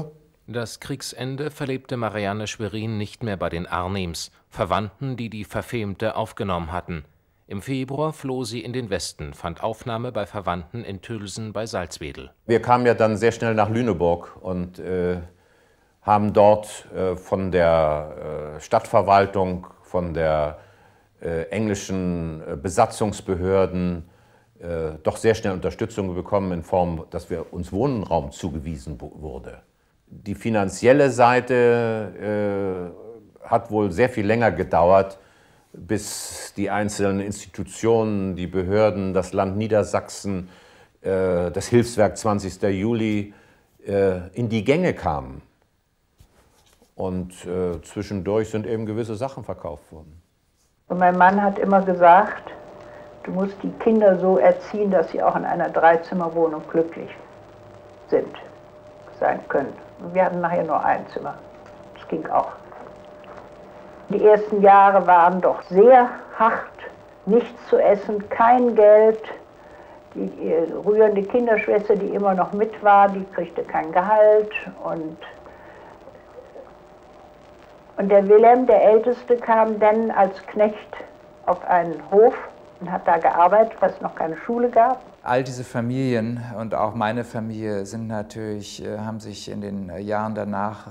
Das Kriegsende verlebte Marianne Schwerin nicht mehr bei den Arnims, Verwandten, die die Verfemte aufgenommen hatten. Im Februar floh sie in den Westen, fand Aufnahme bei Verwandten in Tülsen bei Salzwedel. Wir kamen ja dann sehr schnell nach Lüneburg und äh, haben dort äh, von der äh, Stadtverwaltung, von der äh, englischen äh, Besatzungsbehörden äh, doch sehr schnell Unterstützung bekommen in Form, dass wir uns Wohnraum zugewiesen wurde. Die finanzielle Seite äh, hat wohl sehr viel länger gedauert, bis die einzelnen Institutionen, die Behörden, das Land Niedersachsen, äh, das Hilfswerk zwanzigster Juli äh, in die Gänge kamen. Und äh, zwischendurch sind eben gewisse Sachen verkauft worden. Und mein Mann hat immer gesagt, du musst die Kinder so erziehen, dass sie auch in einer Dreizimmerwohnung glücklich sind, sein können. Und wir hatten nachher nur ein Zimmer. Das ging auch. Die ersten Jahre waren doch sehr hart, nichts zu essen, kein Geld. Die, die rührende Kinderschwester, die immer noch mit war, die kriegte kein Gehalt. Und, und der Wilhelm, der Älteste, kam dann als Knecht auf einen Hof und hat da gearbeitet, was noch keine Schule gab. All diese Familien und auch meine Familie sind natürlich, haben sich in den Jahren danach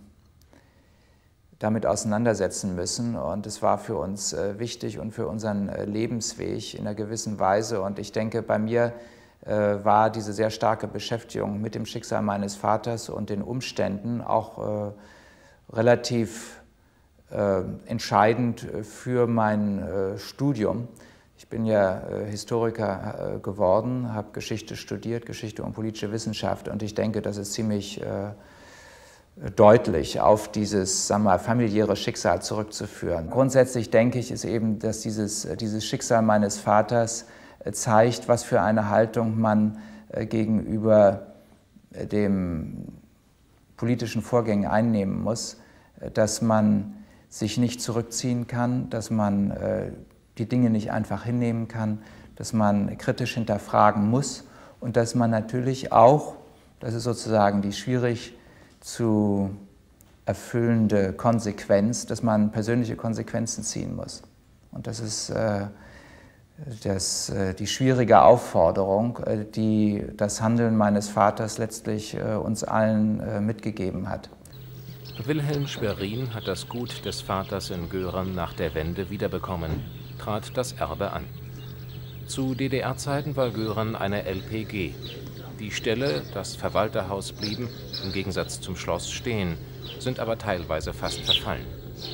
damit auseinandersetzen müssen. Und es war für uns wichtig und für unseren Lebensweg in einer gewissen Weise. Und ich denke, bei mir war diese sehr starke Beschäftigung mit dem Schicksal meines Vaters und den Umständen auch relativ entscheidend für mein Studium. Ich bin ja äh, Historiker äh, geworden, habe Geschichte studiert, Geschichte und politische Wissenschaft, und ich denke, das ist ziemlich äh, deutlich auf dieses, sagen wir mal, familiäre Schicksal zurückzuführen. Grundsätzlich denke ich, ist eben, dass dieses, dieses Schicksal meines Vaters äh, zeigt, was für eine Haltung man äh, gegenüber äh, dem politischen Vorgängen einnehmen muss, äh, dass man sich nicht zurückziehen kann, dass man äh, die Dinge nicht einfach hinnehmen kann, dass man kritisch hinterfragen muss und dass man natürlich auch, das ist sozusagen die schwierig zu erfüllende Konsequenz, dass man persönliche Konsequenzen ziehen muss. Und das ist äh, das, äh, die schwierige Aufforderung, äh, die das Handeln meines Vaters letztlich äh, uns allen äh, mitgegeben hat. Wilhelm Schwerin hat das Gut des Vaters in Göhren nach der Wende wiederbekommen, trat das Erbe an. Zu D D R-Zeiten war Göhren eine L P G. Die Ställe, das Verwalterhaus blieben, im Gegensatz zum Schloss, stehen, sind aber teilweise fast verfallen.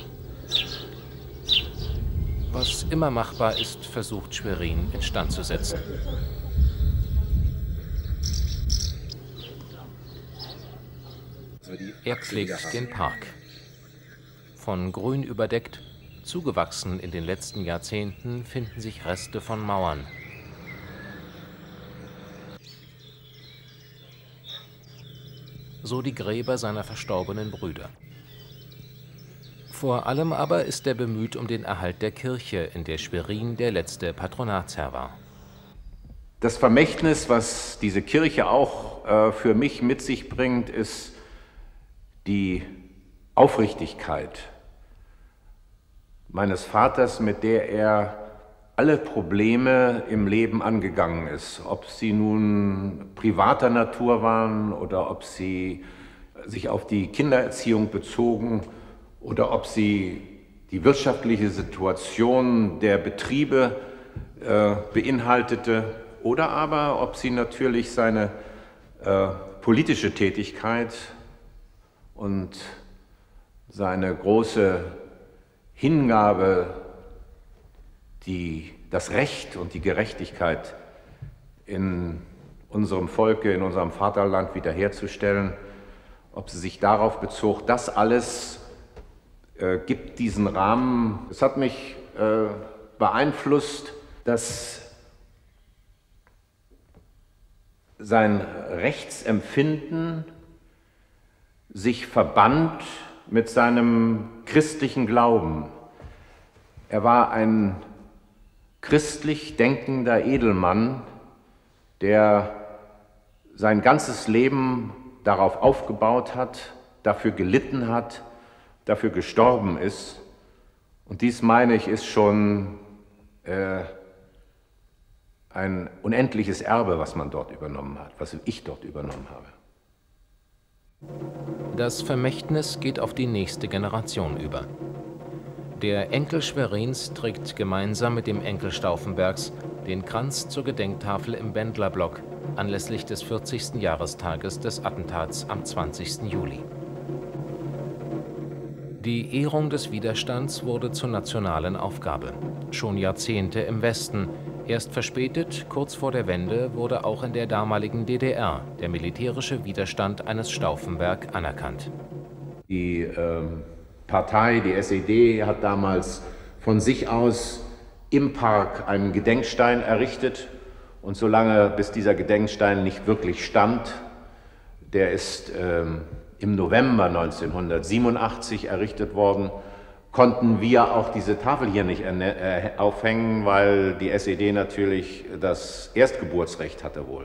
Was immer machbar ist, versucht Schwerin instand zu setzen. Er pflegt den Park. Von Grün überdeckt, zugewachsen in den letzten Jahrzehnten, finden sich Reste von Mauern. So die Gräber seiner verstorbenen Brüder. Vor allem aber ist er bemüht um den Erhalt der Kirche, in der Schwerin der letzte Patronatsherr war. Das Vermächtnis, was diese Kirche auch äh, für mich mit sich bringt, ist die Aufrichtigkeit meines Vaters, mit der er alle Probleme im Leben angegangen ist, ob sie nun privater Natur waren oder ob sie sich auf die Kindererziehung bezogen oder ob sie die wirtschaftliche Situation der Betriebe äh, beinhaltete oder aber ob sie natürlich seine äh, politische Tätigkeit und seine große Hingabe, die, das Recht und die Gerechtigkeit in unserem Volke, in unserem Vaterland wiederherzustellen, ob sie sich darauf bezog, das alles äh, gibt diesen Rahmen. Es hat mich äh, beeinflusst, dass sein Rechtsempfinden sich verband mit seinem christlichen Glauben. Er war ein christlich denkender Edelmann, der sein ganzes Leben darauf aufgebaut hat, dafür gelitten hat, dafür gestorben ist. Und dies, meine ich, ist schon äh, ein unendliches Erbe, was man dort übernommen hat, was ich dort übernommen habe. Das Vermächtnis geht auf die nächste Generation über. Der Enkel Schwerins trägt gemeinsam mit dem Enkel Stauffenbergs den Kranz zur Gedenktafel im Bendlerblock anlässlich des vierzigsten Jahrestages des Attentats am zwanzigsten Juli. Die Ehrung des Widerstands wurde zur nationalen Aufgabe. Schon Jahrzehnte im Westen. Erst verspätet, kurz vor der Wende, wurde auch in der damaligen D D R der militärische Widerstand eines Stauffenberg anerkannt. Die ähm, Partei, die S E D, hat damals von sich aus im Park einen Gedenkstein errichtet. Und solange bis dieser Gedenkstein nicht wirklich stand, der ist ähm, im November neunzehnhundertsiebenundachtzig errichtet worden, konnten wir auch diese Tafel hier nicht äh, aufhängen, weil die S E D natürlich das Erstgeburtsrecht hatte wohl.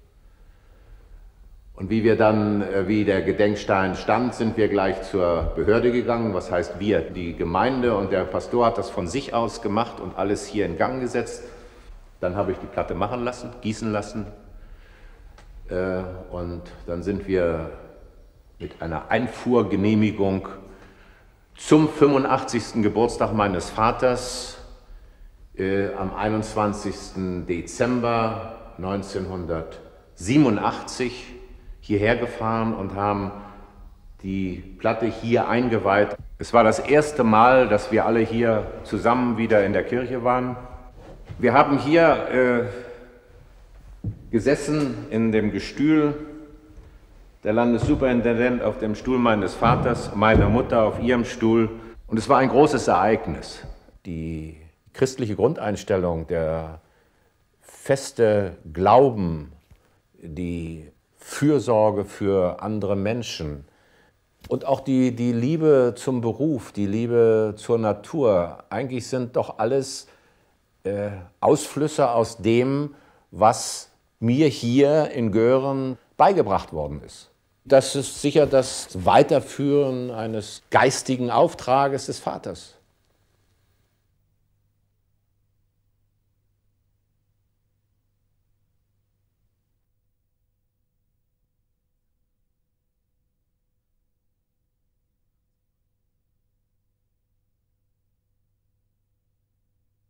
Und wie wir dann, äh, wie der Gedenkstein stand, sind wir gleich zur Behörde gegangen. Was heißt wir? Die Gemeinde und der Pastor hat das von sich aus gemacht und alles hier in Gang gesetzt. Dann habe ich die Platte machen lassen, gießen lassen. Äh, und dann sind wir mit einer Einfuhrgenehmigung zum fünfundachtzigsten Geburtstag meines Vaters äh, am einundzwanzigsten Dezember neunzehnhundertsiebenundachtzig hierher gefahren und haben die Platte hier eingeweiht. Es war das erste Mal, dass wir alle hier zusammen wieder in der Kirche waren. Wir haben hier äh, gesessen in dem Gestühl, der Landessuperintendent auf dem Stuhl meines Vaters, meine Mutter auf ihrem Stuhl. Und es war ein großes Ereignis. Die christliche Grundeinstellung, der feste Glauben, die Fürsorge für andere Menschen und auch die, die Liebe zum Beruf, die Liebe zur Natur, eigentlich sind doch alles äh, Ausflüsse aus dem, was mir hier in Göhren beigebracht worden ist. Das ist sicher das Weiterführen eines geistigen Auftrages des Vaters.